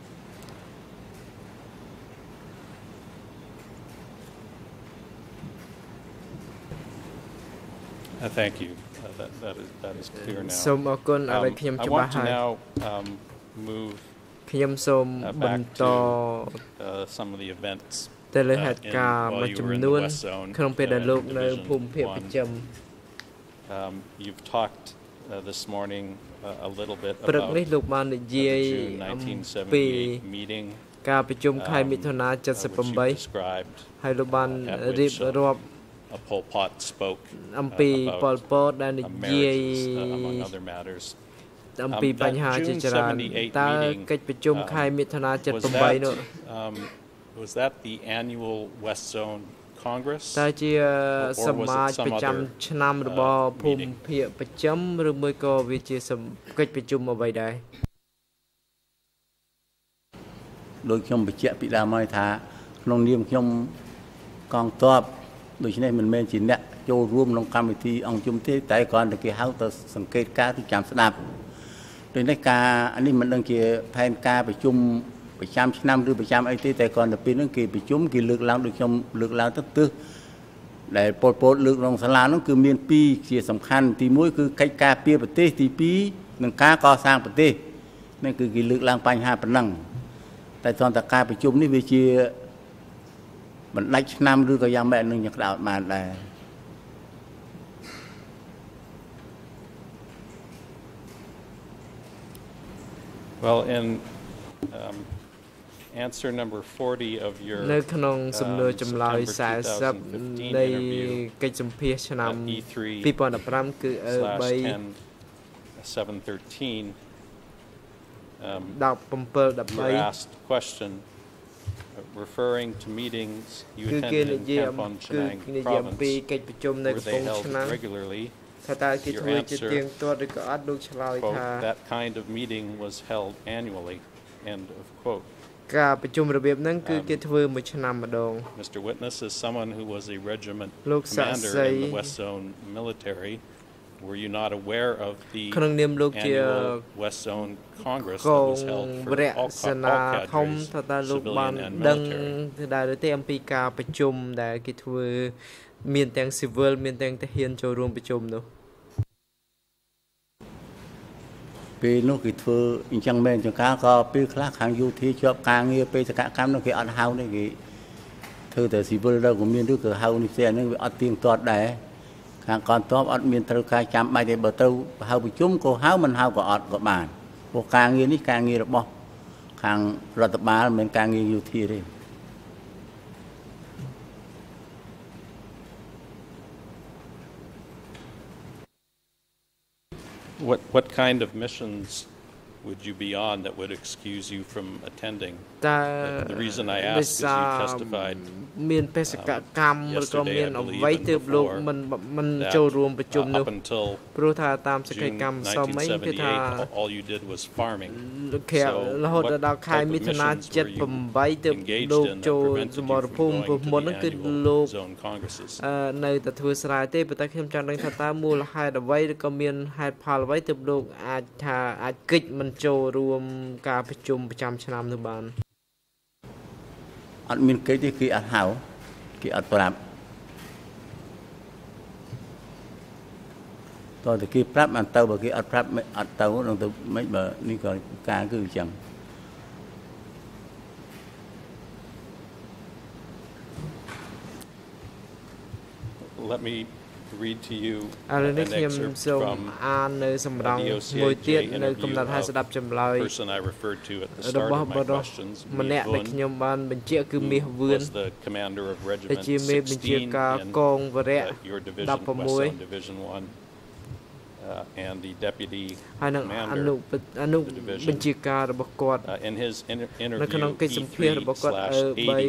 Thank you. That is clear now. សូមអរគុណឲ្យខ្ញុំច្បាស់ហើយ I want to now move ខ្ញុំសូមបន្ត some of the events ទៅលើហេតុការណ៍មួយចំនួនក្នុងពេលដែលលោកនៅភូមិភាគប្រចាំ You've talked this morning a little bit about ព្រឹកនេះលោកបាននិយាយពី meeting ការប្រជុំខែមិថុនា78ហើយលោកបានរៀបរាប់ Pol Pot spoke អំពី Pol Pot ដែលនិយាយ among other matters អំពីបញ្ហាជាច្រើនតើកិច្ចប្រជុំខែមិថុនា78នោះ Was that the annual West Zone Congress តើជាសមាជប្រចាំឆ្នាំរបស់ភូមិភាគប្រចាំឬមួយក៏វាជាកិច្ចប្រជុំអ្វីដែរដោយខ្ញុំបញ្ជាក់ពីដើមហើយថាក្នុងនាមខ្ញុំកងទ័ព ដូច្នេះមិនមែនជាអ្នកចូលរួមក្នុងកម្មវិធីអង្គជុំទេតែគ្រាន់តែគេហៅទៅសង្កេតការណ៍ឬចាំស្ដាប់ដូចនេះការនេះមិនដឹងជាផែនការប្រជុំប្រចាំឆ្នាំឬប្រចាំអីទេតែគ្រាន់តែពេលហ្នឹងគេប្រជុំគេលើកឡើងដូចខ្ញុំលើកឡើងទៅទើសដែលពលពតលើកក្នុងសាលាហ្នឹងគឺមាន2ជាសំខាន់ទី1គឺកិច្ចការពារប្រទេសទី2នឹងការកសាងប្រទេសនេះគឺគេលើកឡើងបញ្ហាប៉ុណ្ណឹងតែគ្រាន់តែការប្រជុំនេះវាជា បណ្ដាច់ឆ្នាំឬក៏យ៉ាងម៉េចនឹងយ៉ាងក្តៅបានដែរ Well, in answer number 40 of your នៅក្នុងសំណួរចម្លើយ40នៃកិច្ចសម្ភាសឆ្នាំ2015គឺ E3/713 1713 asked question referring to meetings you attended in Kampong Chhnang province were they held regularly. Your answer, quote, that kind of meeting was held annually, end of quote. ការប្រជុំរបៀបហ្នឹងគឺគេធ្វើមួយឆ្នាំម្ដង Mr. Witness is someone who was a regiment commander in the West Zone military. Were you not aware of the annual West Zone Congress that was held for all cadres, civilian and military? មានទាំង civil មានទាំងទាហានចូលរួមប្រជុំនោះពេលនោះគេធ្វើអញ្ចឹងមែនចង្ការក៏ពេលខ្លះខាងយោធាជាប់ការងារពេលសកម្មនោះគេអត់ហៅទេគេធ្វើតែ civil ទៅក៏មានឬក៏ហៅនេះផ្សេងហ្នឹងវាអត់ទៀងទាត់ដែរខាងកងទ័ពអត់មានត្រូវការចាំបាច់ទេបើត្រូវហៅប្រជុំក៏ហៅមិនហៅក៏អត់ក៏បានព្រោះការងារនេះការងាររបស់ខាងរដ្ឋបាលមិនមែនការងារយោធាទេ What kind of missions would you be on that would excuse you from attending? The reason I ask is you testified មានបេសកកម្មឬក៏មានអ្វីទើបលោកមិនចូលរួមប្រជុំនោះព្រោះថាតាមសេចក្តីកម្មសមអីគឺថា all you did was farming រហូតដល់ខែមិថុនា78ទើបលោកចូលសមរភូមិព្រោះមុនហ្នឹងគឺលោកនៅតែធ្វើស្រែទេប៉ុន្តែខ្ញុំចង់ដឹងថាតើមូលហេតុអ្វីឬក៏មានហេតុផលអ្វីទើបលោកអាចថាអាចគិតមិនចូលរួមការប្រជុំប្រចាំឆ្នាំនោះបាន អត់មានកិច្ចទេគេអត់ហៅគេអត់ប្រាប់តើតែគេប្រាប់អត់ទៅបើគេអត់ប្រាប់អត់ទៅនឹងទៅមិនបើនេះក៏ការគឺអញ្ចឹង Let me read to you ឥឡូវនេះខ្ញុំសូមអាននៅសម្រងមួយទៀតនៅកំណត់ឲ្យស្ដាប់ចម្លើយរបស់បរិសុទ្ធម្នាក់ដែលខ្ញុំបានបញ្ជាក់គឺមាសវឿនដែលជាមេបញ្ជាការកងវរៈ 16 and the deputy ហើយនឹងអនុបញ្ជាការរបស់គាត់ in his នៅក្នុងកិច្ចសម្ភាសន៍របស់គាត់3លើ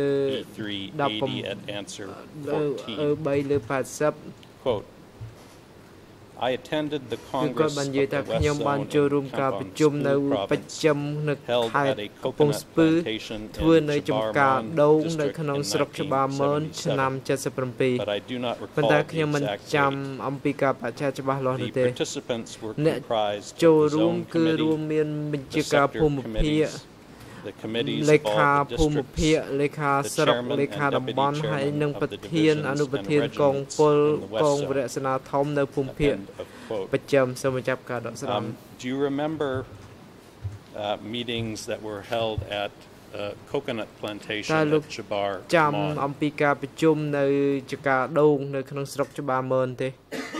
at answer 3លើ 80 quote I attended the Congress គាត់បាននិយាយថាខ្ញុំបានចូលរួមការប្រជុំនៅប្រចាំនៅខេត្តកំពង់ស្ពឺធ្វើនៅចំការដូងនៅក្នុងស្រុកច្បារមនឆ្នាំ 77 ប៉ុន្តែខ្ញុំមិនចាំអំពីការបច្ចាច្បាស់លាស់នោះទេអ្នកចូលរួមគឺរួមមានបញ្ជាការភូមិភាគ លេខាភូមិភាគលេខាស្រុកលេខាតំបន់ហើយនឹងប្រធានអនុប្រធានកងពលកងវរៈសេនាធំនៅភូមិភាគប្រចាំសូមចាប់ការដកស្រង់ Do you remember meetings that were held at coconut plantation at Chabar ចាំអំពីការប្រជុំនៅចកាដូងនៅក្នុងស្រុកច្បារមនទេ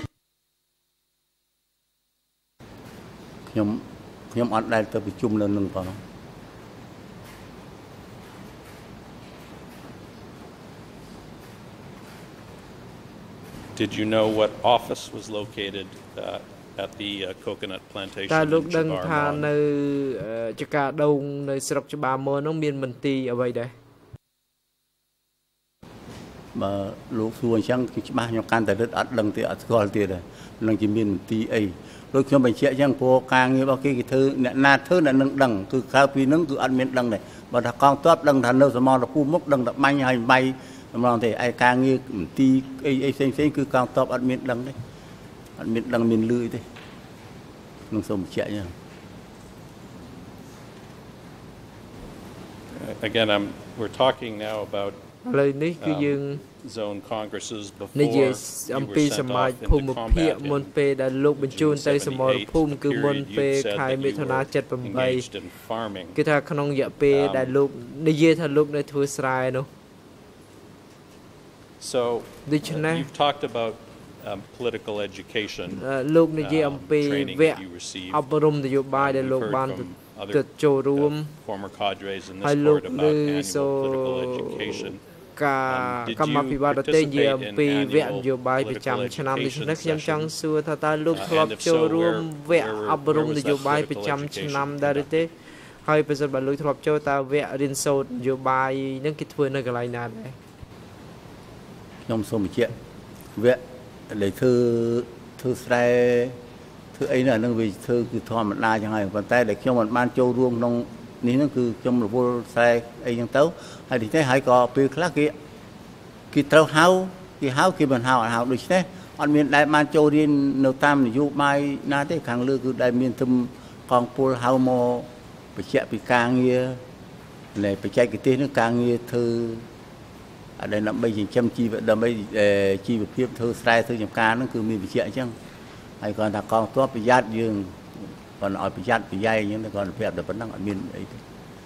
ខ្ញុំអត់ដែលទៅប្រជុំនៅនឹងផង Did you know what office was located at the coconut plantation? តើលោកដឹងថានៅចកាដូងនៅស្រុកច្បារមននោះមានមន្ទីរអ្វីដែរបើលោកសួរអញ្ចឹងគឺច្បាស់ខ្ញុំកាន់តែរឹតអត់ដឹងទេអត់ស្គាល់ទៀតដែរនឹងជាមានមន្ទីរអីដូចខ្ញុំបញ្ជាក់អញ្ចឹងព្រោះការងាររបស់គេធ្វើអ្នកណាធ្វើអ្នកនឹងដឹងគឺក្រៅពីនឹងគឺអត់មានដឹងដែរបើថាកងទ័ពដឹងថានៅសមរភូមិមុខដឹងតែបាញ់ហើយបាយ ម្លងទេឯការងារទីអីផ្សេងៗគឺកងទ័ពអត់មានដឹងទេអត់មានដឹងមានលឺទេនឹងសូមបញ្ជាក់អញ្ចឹង Again we're talking now about ឥឡូវនេះគឺយើង zone congresses before និយាយអំពីសមាជភូមិភាគមុនពេលដែលលោកបញ្ជូនទៅសមរភូមិគឺមុនពេលខែមិថុនា 78 គឺថាក្នុងរយៈពេលដែលលោកនិយាយថាលោកនៅធ្វើស្រែនោះ So you've talked about political education លោកនិយាយអំពីវគ្គអប់រំនយោបាយដែលលោកបានទៅចូលរួម former cadres in this ហើយលោក court about annual political education ការកម្មវិធីបដិនិយាយអំពីវគ្គនយោបាយប្រចាំឆ្នាំនេះខ្ញុំចង់សួរថាតើលោកធ្លាប់ចូលរួមវគ្គអប់រំនយោបាយប្រចាំឆ្នាំដែរឬទេហើយប្រសិនបើលោកធ្លាប់ចូលតើវគ្គរៀនសូត្រនយោបាយនឹងគេធ្វើនៅកន្លែងណាដែរ ខ្ញុំសូមបញ្ជាក់វគ្គដែលធ្វើស្រែធ្វើអីនោះនឹងវាធ្វើគឺធម្មតាចឹងហើយប៉ុន្តែដែលខ្ញុំមិនបានចូលរួមក្នុងនេះហ្នឹងគឺខ្ញុំរវល់ស្រែអីចឹងទៅហើយនេះទេហើយក៏ពេលខ្លះគេត្រូវហៅគេហៅគេមិនហៅដូច្នេះអត់មានដែលបានចូលរៀននៅតាមនយោបាយណាទេខាងលើគឺដែលមានទឹមកងពលហៅមកបញ្ជាក់ពីការងារនៃបច្ចេកទេសនឹងការងារធ្វើអត់ដែលដើម្បីចិញ្ចឹមជីវដើម្បីជីវភាពធ្វើស្រែធ្វើចម្ការហ្នឹងគឺមានបញ្ជាក់អញ្ចឹងហើយគាត់ថាកងទ័ពប្រយ័ត្នយើងគាត់ឲ្យប្រយ័ត្នប្រយែងអញ្ចឹងគាត់ប្រាប់តែប៉ុណ្ណឹងអត់មានអីទេ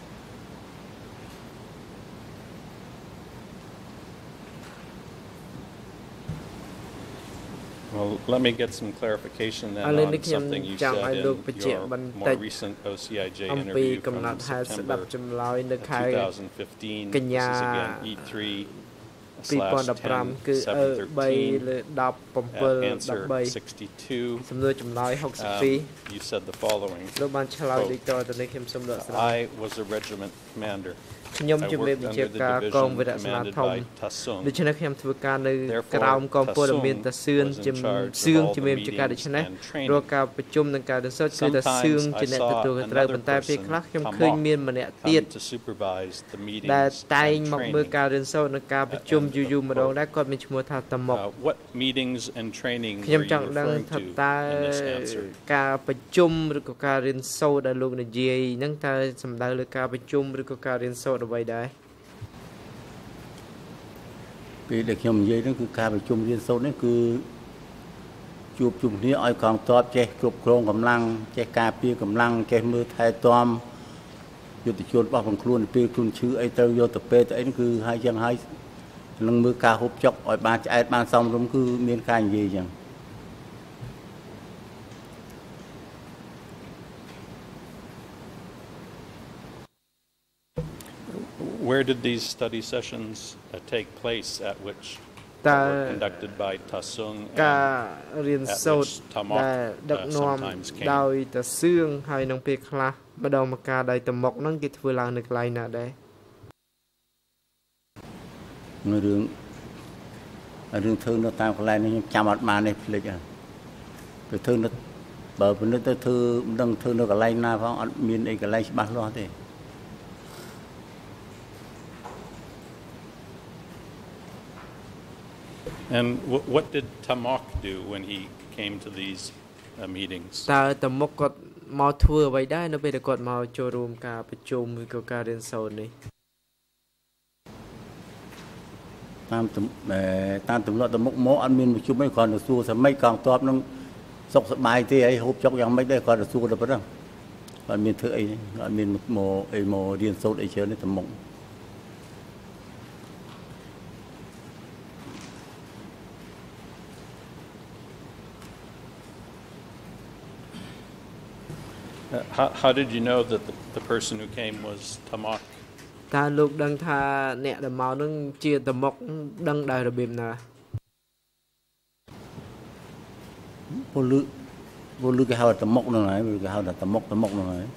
Well, let me get some clarification then on something you said in your more recent OCIJ interview from September of 2015. This is again E3/713 answer 62. You said the following. I was a regiment commander. I worked under the division commanded by Tasung. Therefore, Tasung was in charge of all the meetings and training. Sometimes I saw another person come to supervise the meetings and training. What meetings and training were you referring to in this answer? ការប្រជុំឬក៏ការរៀនសូត្រដែលលោកនិយាយហ្នឹងតើសំដៅលើការប្រជុំឬក៏ការរៀនសូត្រអ្វីដែរពេលដែលខ្ញុំនិយាយហ្នឹងគឺការប្រជុំរៀនសូត្រនេះគឺជួបជុំគ្នាឲ្យកងទ័ពចេះគ្រប់គ្រងកម្លាំងចេះការពារកម្លាំងចេះមើលថែទាំយុទ្ធជនរបស់បងខ្លួនពេលខ្លួនឈឺអីត្រូវយកទៅពេទ្យអីហ្នឹងគឺហើយយ៉ាងហើយនឹងមើលការហូបចុកឲ្យបានឆ្អែតបានសមរម្យគឺមានការនិយាយអញ្ចឹង Where did these study sessions take place at which were conducted by Tasung and at which Tamok sometimes came? ដោយតាសឿងហើយនឹងពេលខ្លះម្ដងម្កាលដោយតមុកហ្នឹងគេធ្វើឡើងនៅកន្លែងណាដែររឿងធ្វើនៅតាមកន្លែងនេះខ្ញុំចាំអត់បានទេភ្លេចហើយទៅធ្វើនៅបើពិនិត្យទៅធ្វើមិនដឹងធ្វើនៅកន្លែងណាផងអត់មានអីកន្លែងច្បាស់លាស់ទេ And what did Tamok do when he came to these meetings? តើតមុកគាត់មកធ្វើអ្វីដែរនៅពេលដែលគាត់មកចូលរួមការប្រជុំឬក៏ការរៀនសូត្រនេះតាមទម្លាប់តមុកមកអត់មានប្រជុំអីគ្រាន់តែសួរថាម៉េចកងទ័ពនឹងសុខសប្បាយទេអីហូបចុកយ៉ាងម៉េចដែរគ្រាន់តែសួរតែប៉ុណ្ណឹងអត់មានធ្វើអីអត់មានមករៀនសូត្រអីច្រើនទេតមុក How did you know that the person who came was Tamok? តើលោកដឹងថាអ្នកដែលមកនឹងជាតមុកដឹងដោយរបៀបណាពលឺគេហៅតមុកហ្នឹងហើយគេហៅថាតមុកហ្នឹងហើយ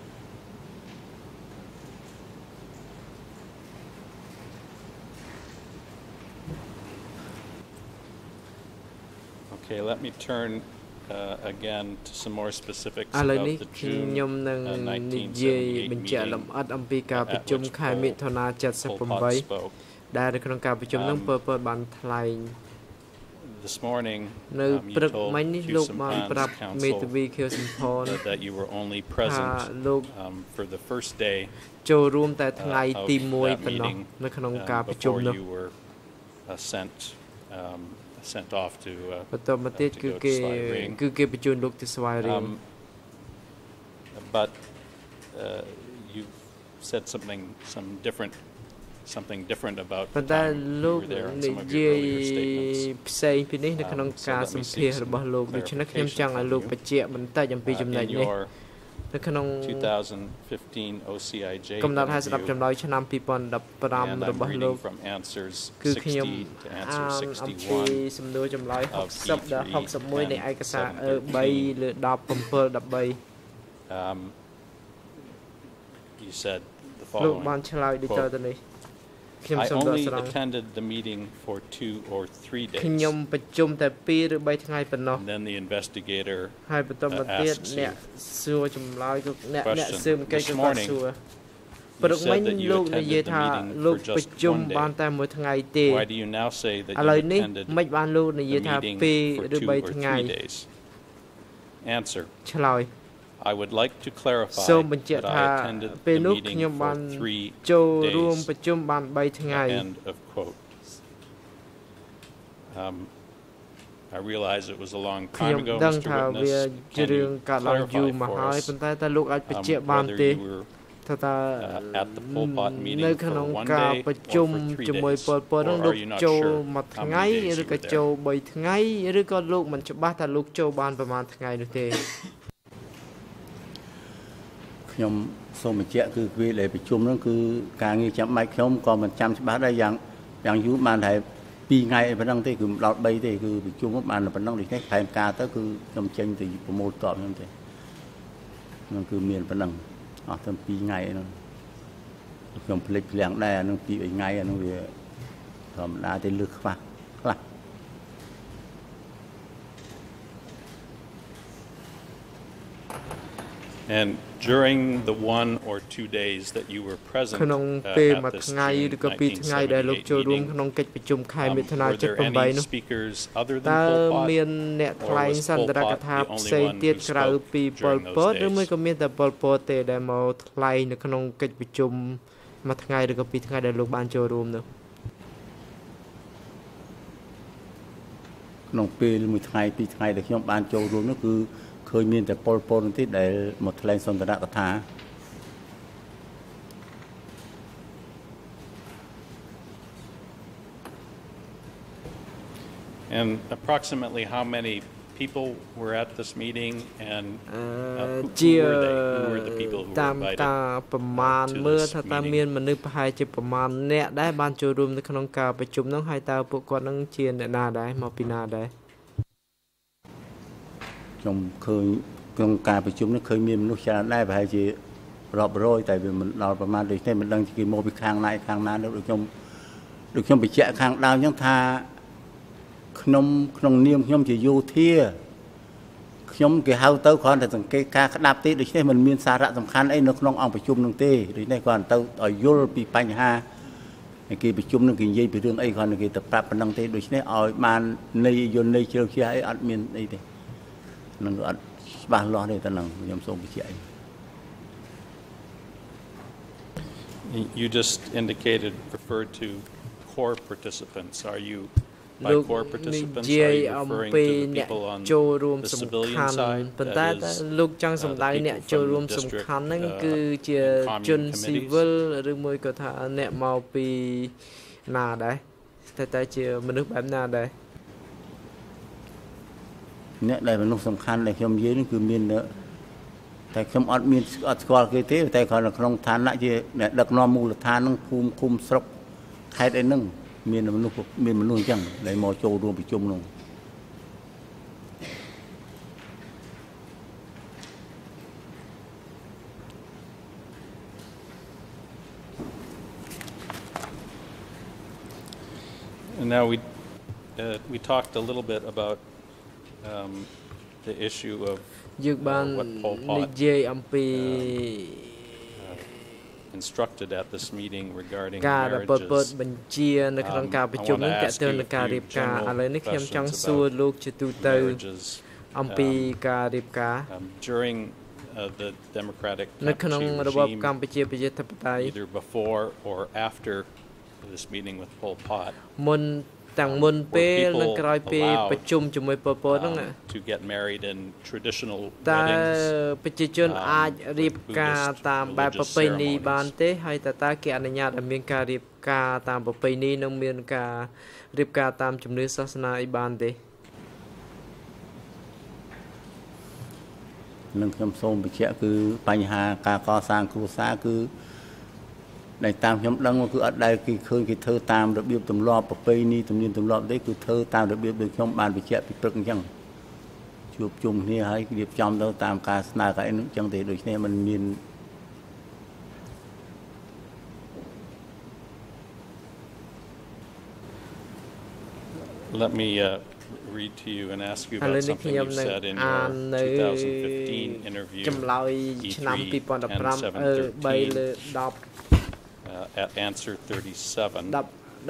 Okay, let me turn again to some more specifics about the June 1978 meeting This morning, you told Q-Sampan's counsel that you were only present for the first day of that meeting before you were sent off to go to Svay Ring. But you said something different about the time you were there in some of your earlier statements. So let me see some clarification from you. In your 2015 OCIJ interview, and I'm reading from answers 60 to answer 61 of E3 you said the following, quote, I only attended the meeting for 2 or 3 days. And then the investigator asks you questions. This morning, You said that you attended the meeting for just one day. Why do you now say that you attended the meeting for 2 or 3 days? Answer. I would like to clarify that I attended the meeting for 3 days. End of quote. I realize it was a long time ago, Mr. Witness. Can you clarify for us whether you were at the Pol Pot meeting for 1 day or for 3 days, or are you not sure how many days you were there? ខ្ញុំសូមបញ្ជាក់គឺពេលដែលប្រជុំហ្នឹងគឺការងារចាំបាច់ខ្ញុំក៏មិនចាំច្បាស់ដែរយ៉ាងយូរបានតែ2ថ្ងៃប៉ុណ្ណឹងទេគឺមិនដល់3ទេគឺប្រជុំបានប៉ុណ្ណឹងដូចនេះផែនការទៅគឺខ្ញុំចេញទៅប្រមូលតបខ្ញុំទេហ្នឹងគឺមានប៉ុណ្ណឹងអស់តែ2ថ្ងៃហ្នឹងខ្ញុំភ្លេចភ្លាំងដែរអានឹង2 3ថ្ងៃអានឹងវាធម្មតាទេលឺខ្វះខ្លះ And during the 1 or 2 days that you were present at this June 1978 meeting, were there any speakers other than Pol Pot, or was Pol Pot the only one who spoke during those days? ក្នុងពេលមួយថ្ងៃពីរថ្ងៃដែលខ្ញុំបានចូលរួមនោះគឺឃើញមានតែពលពតទេដែលមកថ្លែងសន្ទរកថា And approximately how many people were at this meeting, and who were the people who were invited to this meeting? មនុស្សប្រហែលជាប្រមាណអ្នកដែរបានចូលរួមនៅក្នុងការប្រជុំនោះហើយតើពួកគាត់នឹងជាអ្នកណាដែរមកពីណាដែរខ្ញុំឃើញក្នុងការប្រជុំនេះឃើញមានមនុស្សច្រើនដែរប្រហែលជារាប់រយតែវាមិនដល់ប្រមាណដូចនេះមិនដឹងគេមកពីខាងណាខាងណាដូចខ្ញុំបញ្ជាក់ខាងដើមអញ្ចឹងថាក្នុងនាមខ្ញុំជាយោធាខ្ញុំគេហៅទៅគ្រាន់តែសង្កេតការក្តាប់ទេដូច្នេះមិនមានសារៈសំខាន់អីនៅក្នុងអង្គប្រជុំនឹងទេដូច្នេះគ្រាន់តែឲ្យយល់ពីបញ្ហាគេប្រជុំនឹងគេនិយាយពីរឿងអីគ្រាន់តែគេទៅប្រាប់ប៉ុណ្ណឹងទេដូច្នេះឲ្យបាននៃយន្តន័យជ្រៅជ្រះអីអត់មានអីទេនឹងអត់ច្បាស់លាស់ទេតែនឹងខ្ញុំសូមបញ្ជាក់ You just referred to core participants. Are you by core participants? Are you referring to the people on the civilian side? That is, the people from the district civil ឬមួយក៏ថាអ្នកមកពីណាដែរតែជាមនុស្សបែបណាដែរអ្នកដែលមនុស្សសំខាន់ដែលខ្ញុំនិយាយនេះគឺមានតែខ្ញុំអត់មានអត់ស្គាល់គេទេតែគ្រាន់តែក្នុងឋានៈជាអ្នកដឹកនាំមូលដ្ឋាននឹងភូមិឃុំស្រុកខេត្តអីហ្នឹងមានមនុស្សអញ្ចឹងដែលមកចូលរួមប្រជុំនោះ And now we talked a little bit about the issue of what Pol Pot instructed at this meeting regarding marriages. I want to ask you a few general questions about marriages. During the democratic regime, either before or after this meeting with Pol Pot, តាំងមុនពេលនិងក្រោយពេលប្រជុំជាមួយពលពតហ្នឹង to get married in traditional weddings ប្រជាជនអាចរៀបការតាមបែបប្រពៃណីបានទេហើយតើគេអនុញ្ញាតឲ្យមានការរៀបការតាមប្រពៃណីនិងមានការរៀបការតាមជំនឿសាសនាអីបានទេនឹងខ្ញុំសូមបញ្ជាក់គឺបញ្ហាការកសាងគ្រួសារគឺ ដែលតាមខ្ញុំដឹងគឺអត់ដែលគេឃើញគេធ្វើតាមរបៀបទម្លាប់ប្រពៃណីទំនៀមទម្លាប់ទេគឺធ្វើតាមរបៀបដូចខ្ញុំបានបញ្ជាក់ពីព្រឹកអញ្ចឹងជួបជុំគ្នាហើយរៀបចំទៅតាមការស្នើការអីនោះអញ្ចឹងទេដូច្នេះมันមាន Let me read to you and ask you about something you said in your 2015 interview, E3-10-7-13, at answer 37. You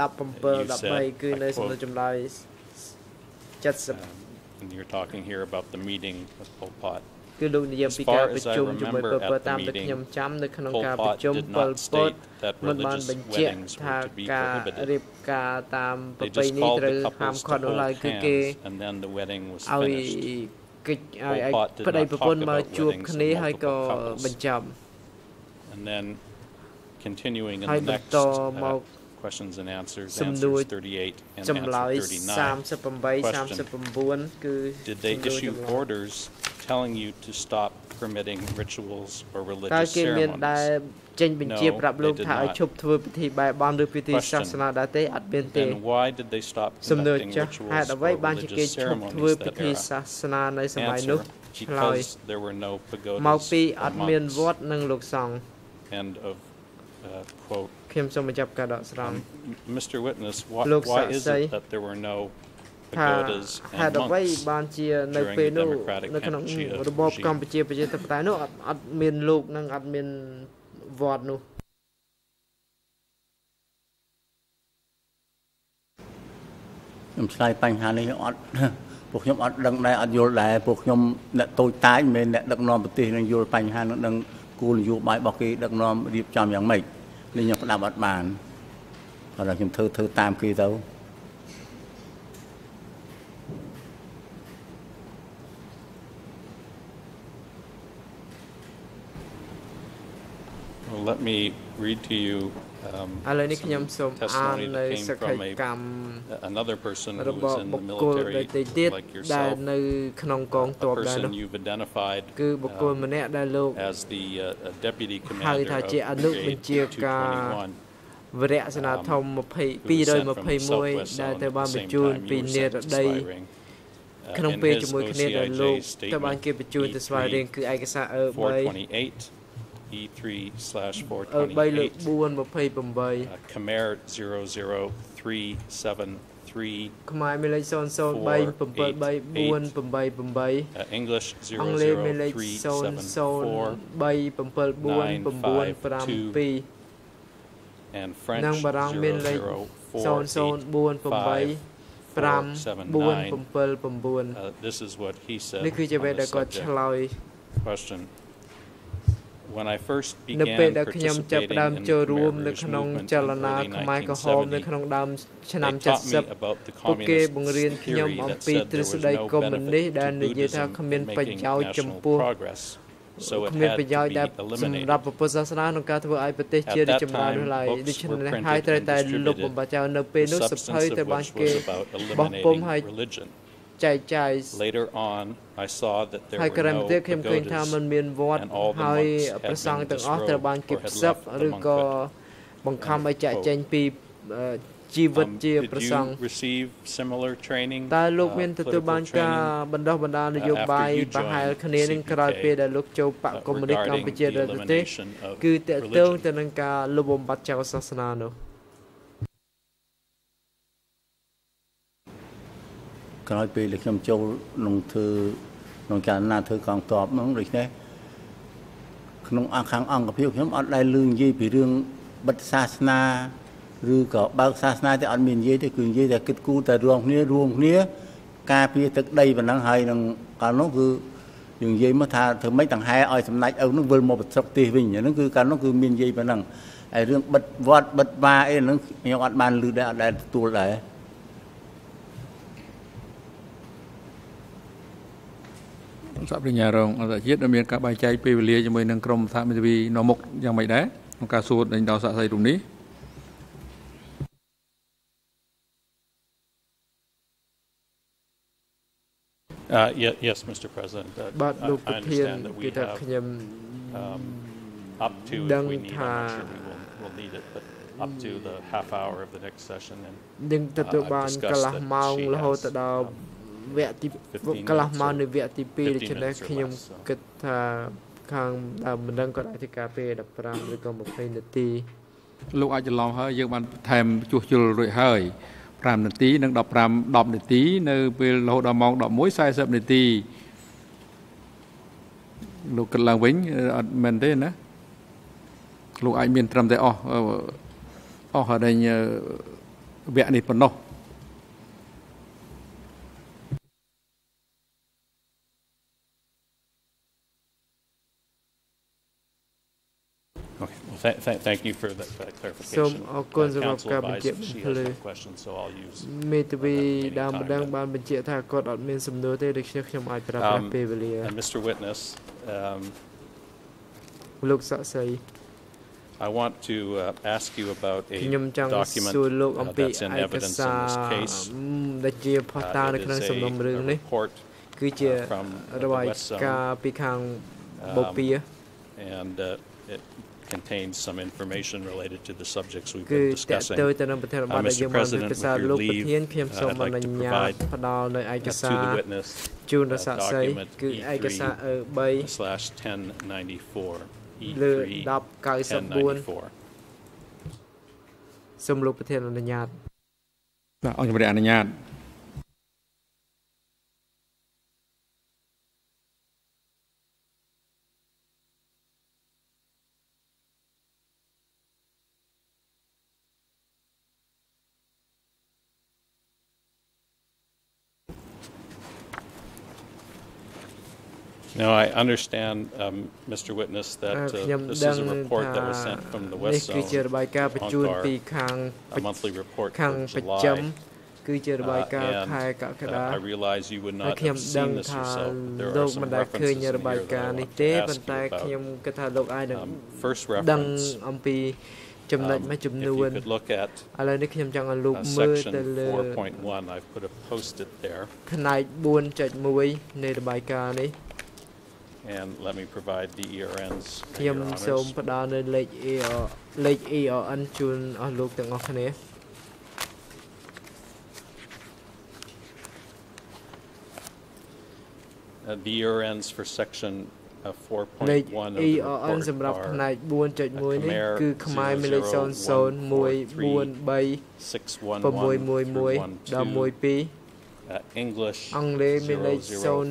said, and you're talking here about the meeting with Pol Pot. As far as I remember at the meeting, Pol Pot did not state that religious weddings were to be prohibited. They just called the couples to hold hands, and then the wedding was finished. Pol Pot did not talk about weddings of multiple couples. And then, continuing in the next questions and answers, answers 38 and answer 39. Question: Did they issue orders telling you to stop permitting rituals or religious ceremonies? No, they did not. Question: Then why did they stop conducting rituals or religious ceremonies that era? Answer: Because there were no pagodas or monks. End of quote. Mr. Witness, why is it that there were no pagodas and monks during the democratic Kampuchea regime? ខ្ញុំឆ្លើយបញ្ហានេះអត់ពួកខ្ញុំអត់ដឹងដែរអត់យល់ដែរពួកខ្ញុំអ្នកតូចតាចមិនមែនអ្នកដឹកនាំប្រទេសនឹងយល់បញ្ហានឹងគោលនយោបាយរបស់គេដឹកនាំរៀបចំយ៉ាងម៉េចនេះខ្ញុំផ្ដាប់អត់បានគាត់ថាខ្ញុំធ្វើតាមគេទៅ Well, let me read to you testimony that came from another person who was in the military like yourself, a person you've identified as the deputy commander of Brigade 221. វរៈសេនាធំ 221 ដែលត្រូវបានបញ្ជូនពីនេរដីក្នុងពេលជាមួយគ្នាដែលលោកត្រូវបានគេបញ្ជូនទៅស្វែងរែងគឺឯកសារ E3/428 Khmer 00373 Khmer មានលេខ 0037748 English 00374 and French 00485 This is what he said on the subject. Question: When I first began participating in the Khmer movement in early 1970, they taught me about the communist theory that said there was no benefit to Buddhism in making national progress. So it had to be eliminated. At that time, books were printed and distributed, the substance of which was about eliminating religion. Later on, I saw that there were no pagodas, and all the monks had been disrobed or had left the monkhood. Did you receive similar training, political training, after you joined CPK, regarding the elimination of religion? ក្រោយពេលខ្ញុំចូលក្នុងក្នុងចលនាធ្វើកងទ័ពនោះដូចនេះក្នុងខាងអង្គភាពខ្ញុំអត់ដែលលឺនិយាយពីរឿងបិទសាសនាឬក៏បើកសាសនាតែអត់មាននិយាយទេគឺនិយាយតែគិតគូរតែរួមគ្នាការពារទឹកដីប៉ុណ្ណឹងហើយនឹងកាលនោះគឺយើងនិយាយមកថាធ្វើម៉េចដង្ហែឲ្យសម្ដេចឪនោះវិលមកប្រស្រុកទេសវិញអាហ្នឹងគឺកាលនោះគឺមាននិយាយប៉ុណ្ណឹងហើយរឿងបិទវត្តបិទបាអីហ្នឹងខ្ញុំអត់បានលឺដែរអត់ដែលទទួលដែរសហប្រញ្ញារងអន្តរជាតិដែលមានការបែងចែកពេលវេលាជាមួយនឹងក្រុមសហមិត្តវីនៅមុខយ៉ាងម៉េចដែរក្នុងការសួរដេញដោលសាកសីរូបនេះ Yes, Mr. President. I understand that we have up to, if we need, I'm not sure we'll need it, but up to the half hour of the next session. And I've discussed that she has វគ្គទីកន្លះម៉ោងនៃវគ្គទី 2 ដូច្នេះខ្ញុំគិតថាខាងមិនដឹងគាត់អាចការពេល 15 ឬក៏ 20 នាទី លោកអាចច្រឡំហើយយើងបានថែមជួសជុលរួចហើយ 5 នាទីនិង10 នាទីនៅពេលរហូតដល់ម៉ោង 11:40 នាទីលោកគិតឡើងវិញអត់មែនទេណាលោកអាចមានត្រឹមតែអស់ហើយវគ្គនេះប៉ុណ្ណោះ Thank you for that clarification. Council advised she has no questions, so I'll use. មេធាវីដើមម្ដងបានបញ្ជាក់ថាគាត់អត់មានសំណួរទេដូច្នេះខ្ញុំអាចប្រើប្រាស់ពេលវេលា And Mr. Witness, លោកសាក់សី I want to ask you about a ខ្ញុំចង់ document សួរលោកអំពី that's in ឯក evidence សា in រ this case. ដែលជាផុសតាងនៅក្នុងសំណុំរឿងនេះ report គឺជារបាយការណ៍ពីខាងបូព៌ា and it contains some information related to the subjects we've គឺ been តក discussing. តទៅនឹងប្រធានបទដែលយើងបានពិភាក្សាលោកប្រធានខ្ញុំសូមអនុញ្ញាតផ្ដល់នៅឯកសារ to the witness ជូនដល់សាក្សីគឺឯកសារ E3/1094 លើ E3/1094 សូមលោកប្រធានអនុញ្ញាតបាទអរជំរាបអនុញ្ញាត Now, I understand, Mr. Witness, that this is a report that was sent from the West Zone on a monthly report for July. And I realize you would not have seen this yourself. There are some references in here that I want to ask you about. First reference, if you could look at section 4.1, I've put a post-it there. And let me provide the ERNs. ខ្ញុំសូមផ្ដល់នៅលេខ ERN ជូនអស់លោកទាំងអស់គ្នា The ERNs for section 4.1 លេខ of the ERN សម្រាប់ report ផ្នែក 4.1 នេះ are គឺខ្មែរមានលេខ 0014361112 English អង់គ្លេសមានលេខ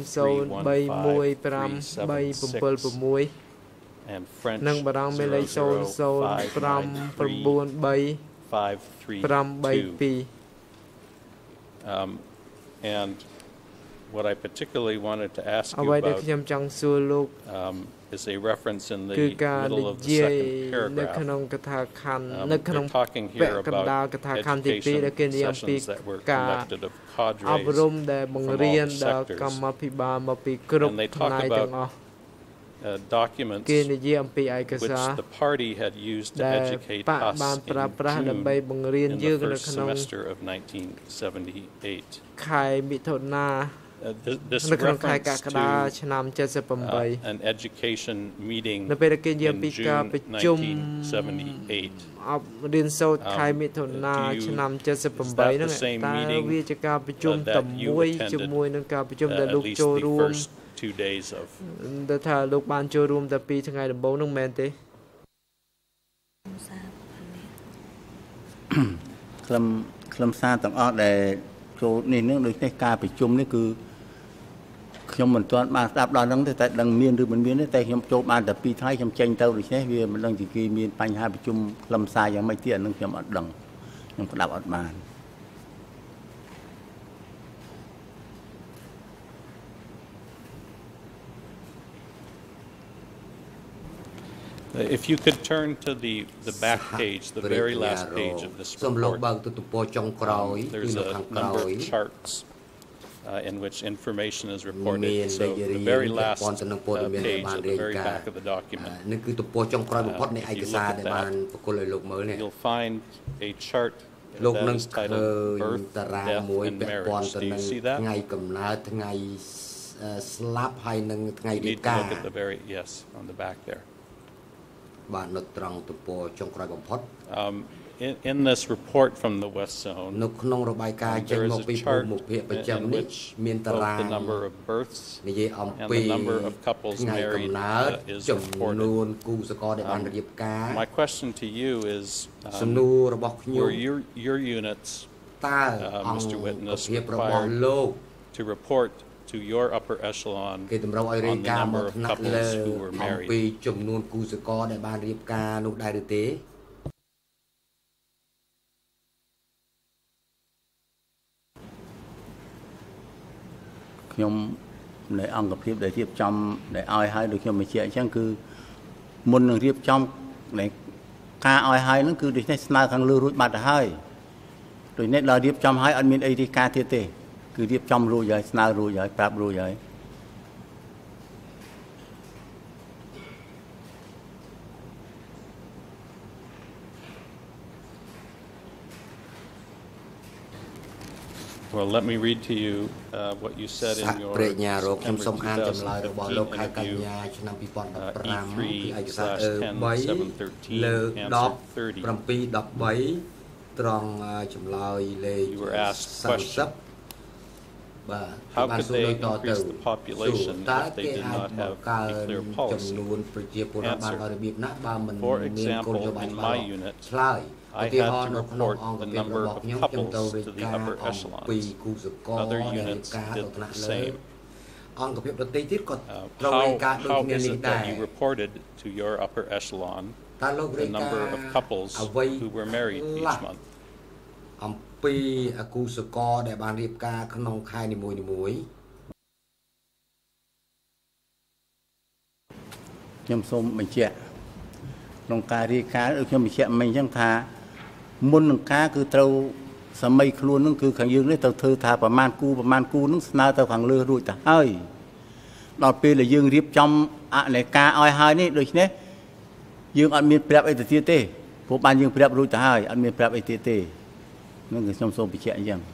0031537776 and French និងបារាំងមានលេខ 00593532 and what I particularly wanted to ask អ្ you វីដែល about ខ្ញុំចង់សួរលោក is a reference in the គឺការនិ middle of the យាយ second នៅ paragraph. ក្នុងកថាខណ្ឌនៅក្នុង We're talking ពា here ក់កណ្ដាល about កថាខណ្ឌទី 2 ដែលគេនិយាយអំពី sessions that were ការ conducted of អប់រំ cadres ដែលបង្រៀនដល់កម្មាភិបាលមកពីគ្រប់ And they ផ្នែក talk ទាំងអស់ documents គេនិយាយអំពីឯក which សារ the party had used to ដែល educate បក us បានប្រើប្រាស់ in ដើម្បី June បង្រៀន in យើ the ងនៅ first ក្នុង semester of 1978. ខែមិថុនា This នៅក្នុងខែក reference ក្កដា to ឆ្នាំ78 an education meeting នៅពេលដែលគេនិយាយអំ in ពីការ June ប្រជុំ 1978. អប់រៀនសូត្រខែមិថុនាឆ្នាំ78ហ្នឹងតើវាជាការប្រជុំតែមួយជាមួយនឹងការប្រជុំដែលលោក At least ចូល the រួម first 2 days of ដែលថាលោកបានចូលរួមតែ2ថ្ងៃដំបូងហ្នឹងមែនទេខ្លឹមសារទាំងអស់ដែលចូលនេះនឹងដូចនេះការប្រជុំនេះគឺខ្ញុំមិនទាន់បានស្ដាប់ដល់ហ្នឹងទេតែដឹងមានឬមិនមានទេតែខ្ញុំចូលបានតែ2ថ្ងៃខ្ញុំចេញទៅដូច្នេះវាមិនដឹងជាគេមានបញ្ហាប្រជុំខ្លឹមសារយ៉ាងម៉េចទៀតអានឹងខ្ញុំអត់ដឹងខ្ញុំស្ដាប់អត់បាន If you could turn to the back page, the very last page of this report, there's a number of charts in which information is reported. So the very last page at the very back of the document, if you look at that, you'll find a chart that is titled Birth, Death, and Marriage. Do you see that? You need to look at the very, yes, on the back there. In this report from the West Zone, there is a chart in which both the number of births and the number of couples married is reported. My question to you is, were your units Mr. Witness required to report to your upper echelon on the number of couples who were married. ចំនួនគូសកលដែលបានរៀបការនោះដែរឬទេខ្ញុំនៅអង្គភាពដែលរៀបចំដែលឲ្យហើយដូចខ្ញុំបញ្ជាក់អញ្ចឹងគឺមុននឹងរៀបចំដែលការឲ្យហើយហ្នឹងគឺដូចនេះស្នើខាងលើរួចបាត់ទៅហើយដូចនេះដល់រៀបចំហើយអត់មានអីរាយការណ៍ទៀតទេគឺរៀបចំរួចហើយស្នើរួចហើយប្រាប់រួចហើយ Well, let me read to you what you said in your September 2015 interview, answer 30. You were asked question. How could they increase the population if they did not have a clear policy? Answer. For example, in my unit, I had to report the number of couples to the upper echelons. Other units did the same. How is it that you reported to your upper echelon the number of couples who were married each month? អំពីគូសកលដែលបានរៀបការក្នុងខែនីមួយៗខ្ញុំសូមបញ្ជាក់ក្នុងការរាយការណ៍ខ្ញុំបញ្ជាក់មិញអញ្ចឹងថាមុននឹងការគឺត្រូវសម័យខ្លួននឹងគឺខាងយើងនេះទៅធ្វើថាប្រមាណគូនឹងស្នើទៅខាងលើរួចទៅហើយដល់ពេលដែលយើងរៀបចំអនេការឲ្យហើយនេះដូច្នេះយើងអត់មានប្រាប់អីទៅទៀតទេព្រោះបានយើងប្រាប់រួចទៅហើយអត់មានប្រាប់អីទៀតទេនឹងខ្ញុំសូមបញ្ជាក់អញ្ចឹង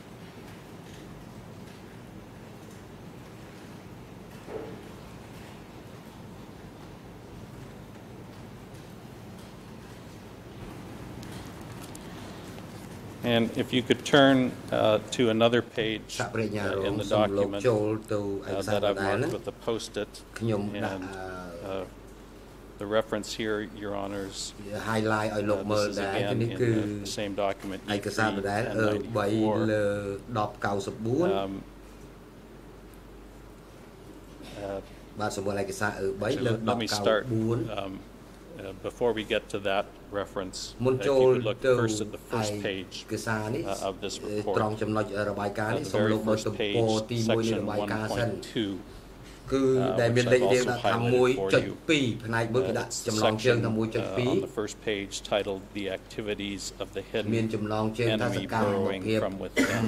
And if you could turn to another page in the document that I've marked with the post-it, and the reference here, Your Honors, this is again in the same document, E3 and 94. Let me start. Before we get to that reference, if you could look first at the first page of this report, the very first page, section 1.2, which I've also highlighted for you. Section on the first page titled "The Activities of the Hidden Enemy Burrowing from Within."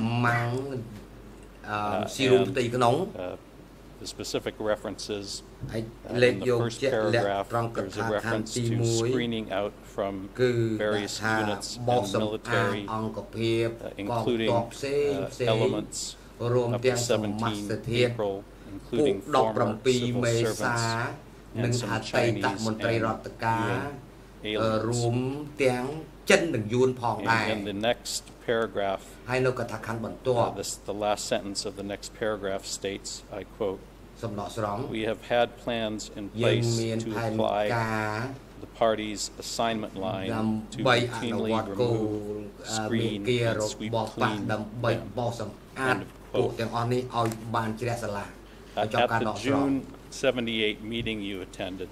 The specific references in the first paragraph, there's a reference to screening out from various units in the military, including elements of the 17th April, including former civil servants and some Chinese and aliens. And in the next paragraph, the last sentence of the next paragraph states, I quote, "We have had plans in place to apply the party's assignment line to routinely remove, screen, and sweep clean them." End of quote. At the June 78 meeting you attended,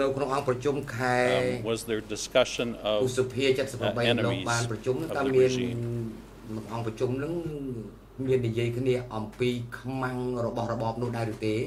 was there discussion of enemies of the regime? អង្គប្រជុំនឹងមាននិយាយគ្នាអំពីខ្មាំងរបស់របបនោះដែរឬទេ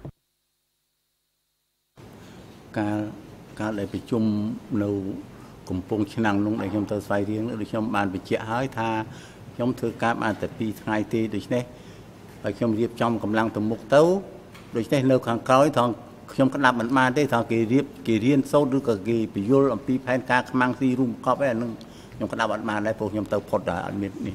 ការដែលប្រជុំនៅកំពង់ឆ្នាំងនោះដែលខ្ញុំទៅស្វែងរៀងដូចខ្ញុំបានបញ្ជាក់ហើយថាខ្ញុំធ្វើការបានតែ2ថ្ងៃទេដូច្នេះហើយខ្ញុំរៀបចំកម្លាំងទៅមុខទៅដូច្នេះនៅខាងក្រោយថងខ្ញុំក្តាប់មិនបានទេថងគេរៀនសូត្រឬក៏គេបញ្យល់អំពីផែនការខ្មាំងទីរួមកប់ឯហ្នឹងខ្ញុំក្តាប់អត់បានដែរព្រោះខ្ញុំទៅផុតដែរអត់មាននេះ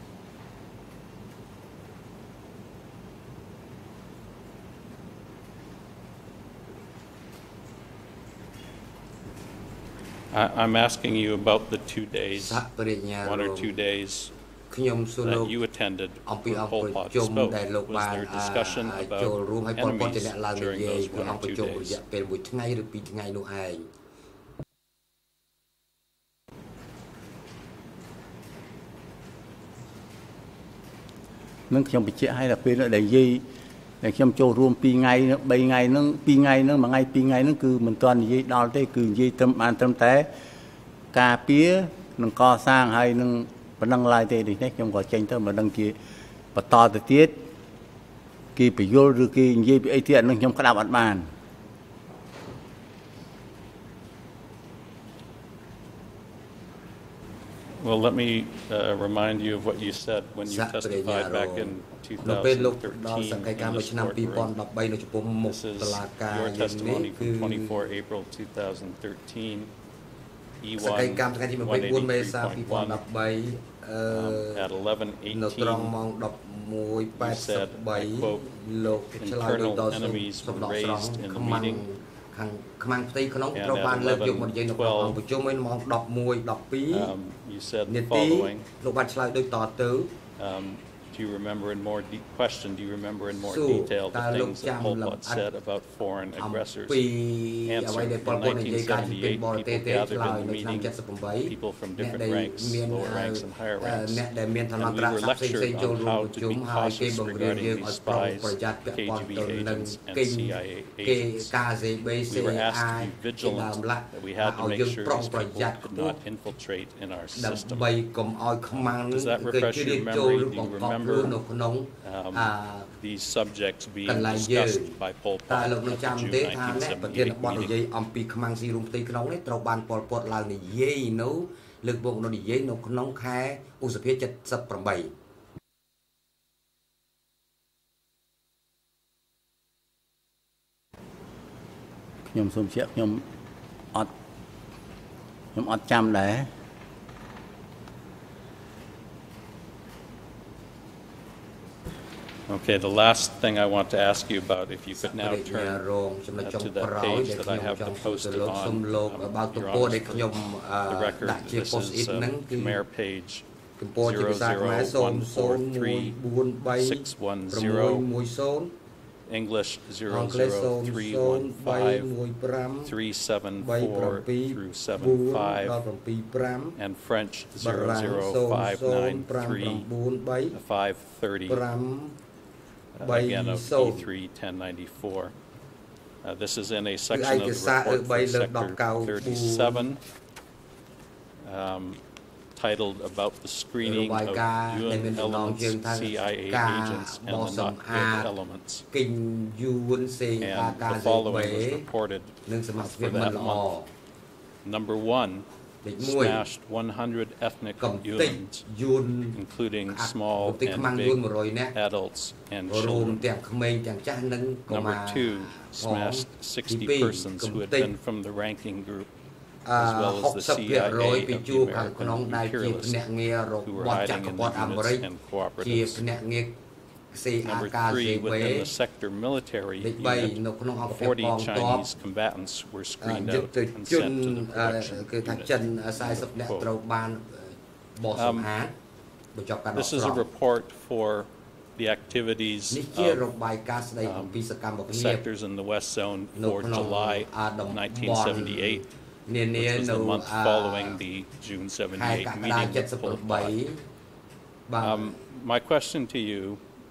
I'm asking you about the 2 days, 1 or 2 days that you attended where Pol Pot spoke. Was there discussion about enemies during those 1 or 2 days? នឹងខ្ញុំបញ្ជាក់ឲ្យដល់ពេលដែលនិយាយដែលខ្ញុំចូលរួម2ថ្ងៃ3ថ្ងៃហ្នឹង2ថ្ងៃហ្នឹងមួយថ្ងៃ2ថ្ងៃហ្នឹងគឺមិនទាន់និយាយដល់ទេគឺនិយាយត្រឹមបានត្រឹមតែការពារនឹងកសាងហើយនឹងប៉ុណ្ណឹងឡើយទេដូច្នេះខ្ញុំក៏ចេញទៅមិនដឹងជាបន្តទៅទៀតគេបញ្យល់ឬគេនិយាយពីអីទៀតអានឹងខ្ញុំក្តាប់អត់បាន Well, let me remind you of what you said when you testified back in 2013 in this courtroom. This is your testimony from 24 April 2013, E1 183.1. At 11:18, you said, I quote, internal enemies were raised in the meeting. ខាងផ្ទៃក្នុងត្រូវបានលើកយកមកនិយាយនៅក្នុងអង្គប្រជុំឯម៉ោង you said the following. លោកបានឆ្លើយដូចតទៅ Do you remember in more question? Do you remember in more detail the things that Pol Pot said about foreign aggressors? Answer: in 1978, people gathered in the meeting, people from different ranks, lower ranks and higher ranks, and we were lectured on how to be cautious regarding these spies, KGB agents, and CIA agents. We were asked to be vigilant, that we had to make sure these people could not infiltrate in our system. Does that refresh your memory? Do you remember these subjects being discussed by Pol Pot at the June 1978 meeting? អំពីខ្មាំងស៊ីរួមផ្ទៃក្នុងនេះត្រូវបានប៉ុលពតឡើងនិយាយនៅលើកមកនៅនិយាយនៅក្នុងខែឧសភា78 ខ្ញុំសូមជែកខ្ញុំអត់ចាំដែរ Okay, the last thing I want to ask you about, if you could now turn to that page that I have to post it on the record. This is Khmer page 001436110, English 00315374375, and French 00593 again of E3-1094. This is in a section of the report for Sector 37, titled about the screening of UN elements, CIA agents, and the not good elements. And the following was reported for that month. Number 1, smashed 100 ethnic units, including small and big, adults and children. Number 2, smashed 60 persons who had been from the ranking group, as well as the CIA of the American imperialists who were hiding in the units and cooperatives. Number 3, within the sector military unit, 40 Chinese combatants were screened out and sent to the production unit. This is a report for the activities of sectors in the West Zone for July 1978, which was the month following the June 78 meeting with Pol Pot. My question to you,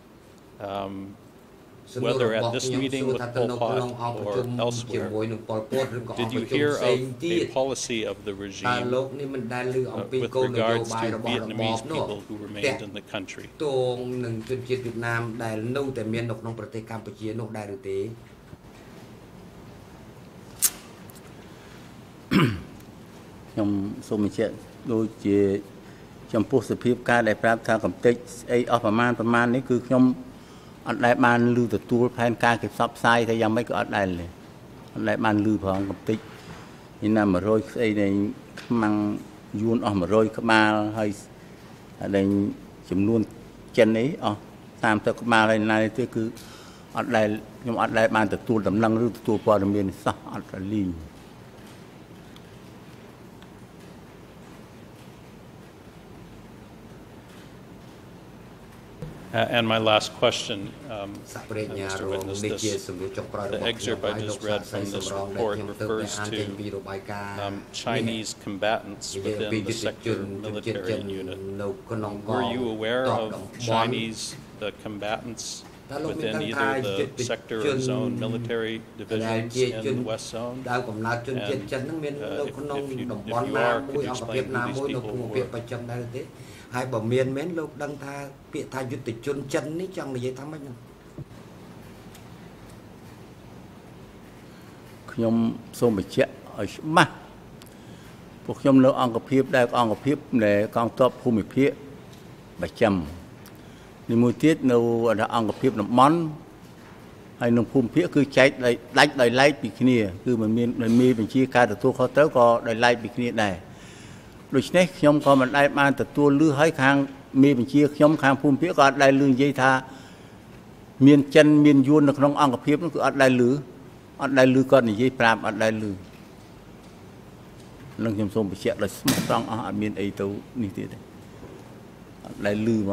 whether at this meeting with Pol Pot or elsewhere, did you hear of a policy of the regime with regards to Vietnamese people who remained in the country? ខ្ញុំសូមបញ្ជាក់ដូចជាចំពោះសភាពការដែលប្រាប់ថាកំតិចស្អីអស់ប្រមាណនេះគឺខ្ញុំអត់ដែលបានឮទទួលផែនការគេផ្សព្វផ្សាយថាយ៉ាងម៉េចក៏អត់ដែលបានឮផងកំតិចនេះណា100ស្អីនៃខ្មាំងយួនអស់100ក្បាលហើយដែលចំនួនចិននេះអស់30ក្បាលហើយណានេះគឺអត់ដែលខ្ញុំអត់ដែលបានទទួលដំណឹងឬទទួលព័ត៌មានសោះអត់លីង And my last question, Mr. Witness, the excerpt I just read from this report refers to Chinese combatants within the sector military unit. Were you aware of Chinese the combatants within either the sector or zone military divisions in the West Zone? And if you are, could you explain who these people were? ហើយបើមានមែនលោកដឹងថាពាក្យថាយុទ្ធជនចិននេះចង់និយាយថាម៉េចខ្ញុំសូមបញ្ជាក់ឲ្យច្បាស់ពួកខ្ញុំនៅអង្គភាពដែលអង្គភាពនៃកងទ័ពភូមិភាគប្រចាំនេះមួយទៀតនៅអង្គភាពតំបន់ហើយនៅភូមិភាគគឺចែកដាច់ដោយឡែកពីគ្នាគឺមិនមានមេបញ្ជាការទទួលខុសត្រូវក៏ដោយឡែកពីគ្នាដែរដូច្នេះខ្ញុំក៏មិនដែលបានទទួលលឺឲ្យខាងមេបញ្ជាខ្ញុំខាងភូមិភាគក៏អត់ដែលលឺនិយាយថាមានចិនមានយួននៅក្នុងអង្គភាពនោះគឺអត់ដែលលឺគាត់និយាយប្រាប់អត់ដែលលឺនឹងខ្ញុំសូមបញ្ជាក់ដោយស្មោះត្រង់អស់អត់មានអីទៅនេះទៀតទេអត់ដែលលឺមក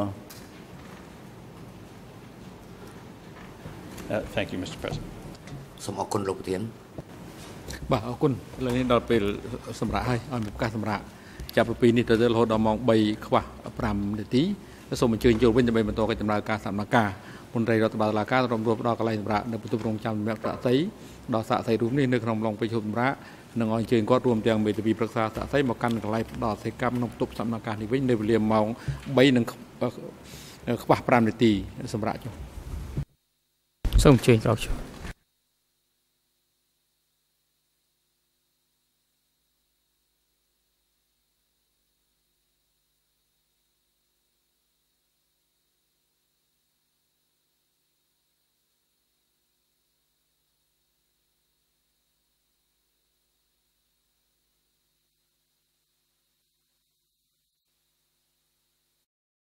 Thank you, Mr. President. សូមអរគុណលោកប្រធានបាទអរគុណឥឡូវនេះដល់ពេលសម្រាប់ឲ្យមានឱកាសសម្រាប់ចាប់ពីនេះទៅរហូតដល់ម៉ោង3ខ្វះ5នាទីសូមអញ្ជើញចូលវិញដើម្បីបន្តកិច្ចដំណើរការសកម្មភាពមន្ត្រីរដ្ឋបាលតុលាការរំលោភដល់កន្លែងសម្រាប់នៅបន្ទប់រងចាំសម្រាប់សាក្សីដល់សាក្សីរូបនេះនៅក្នុងឡុងពេជ្រហូបសម្រាប់នឹងឲ្យអញ្ជើញគាត់រួមទាំងមេធាវីប្រឹក្សាសាក្សីមកកាន់កន្លែងដល់សេកម្មក្នុងបន្ទប់សកម្មភាពនេះវិញនៅវេលាម៉ោង3និងខ្វះ5នាទីសម្រាប់ចុះសូមអញ្ជើញក្រោកចុះ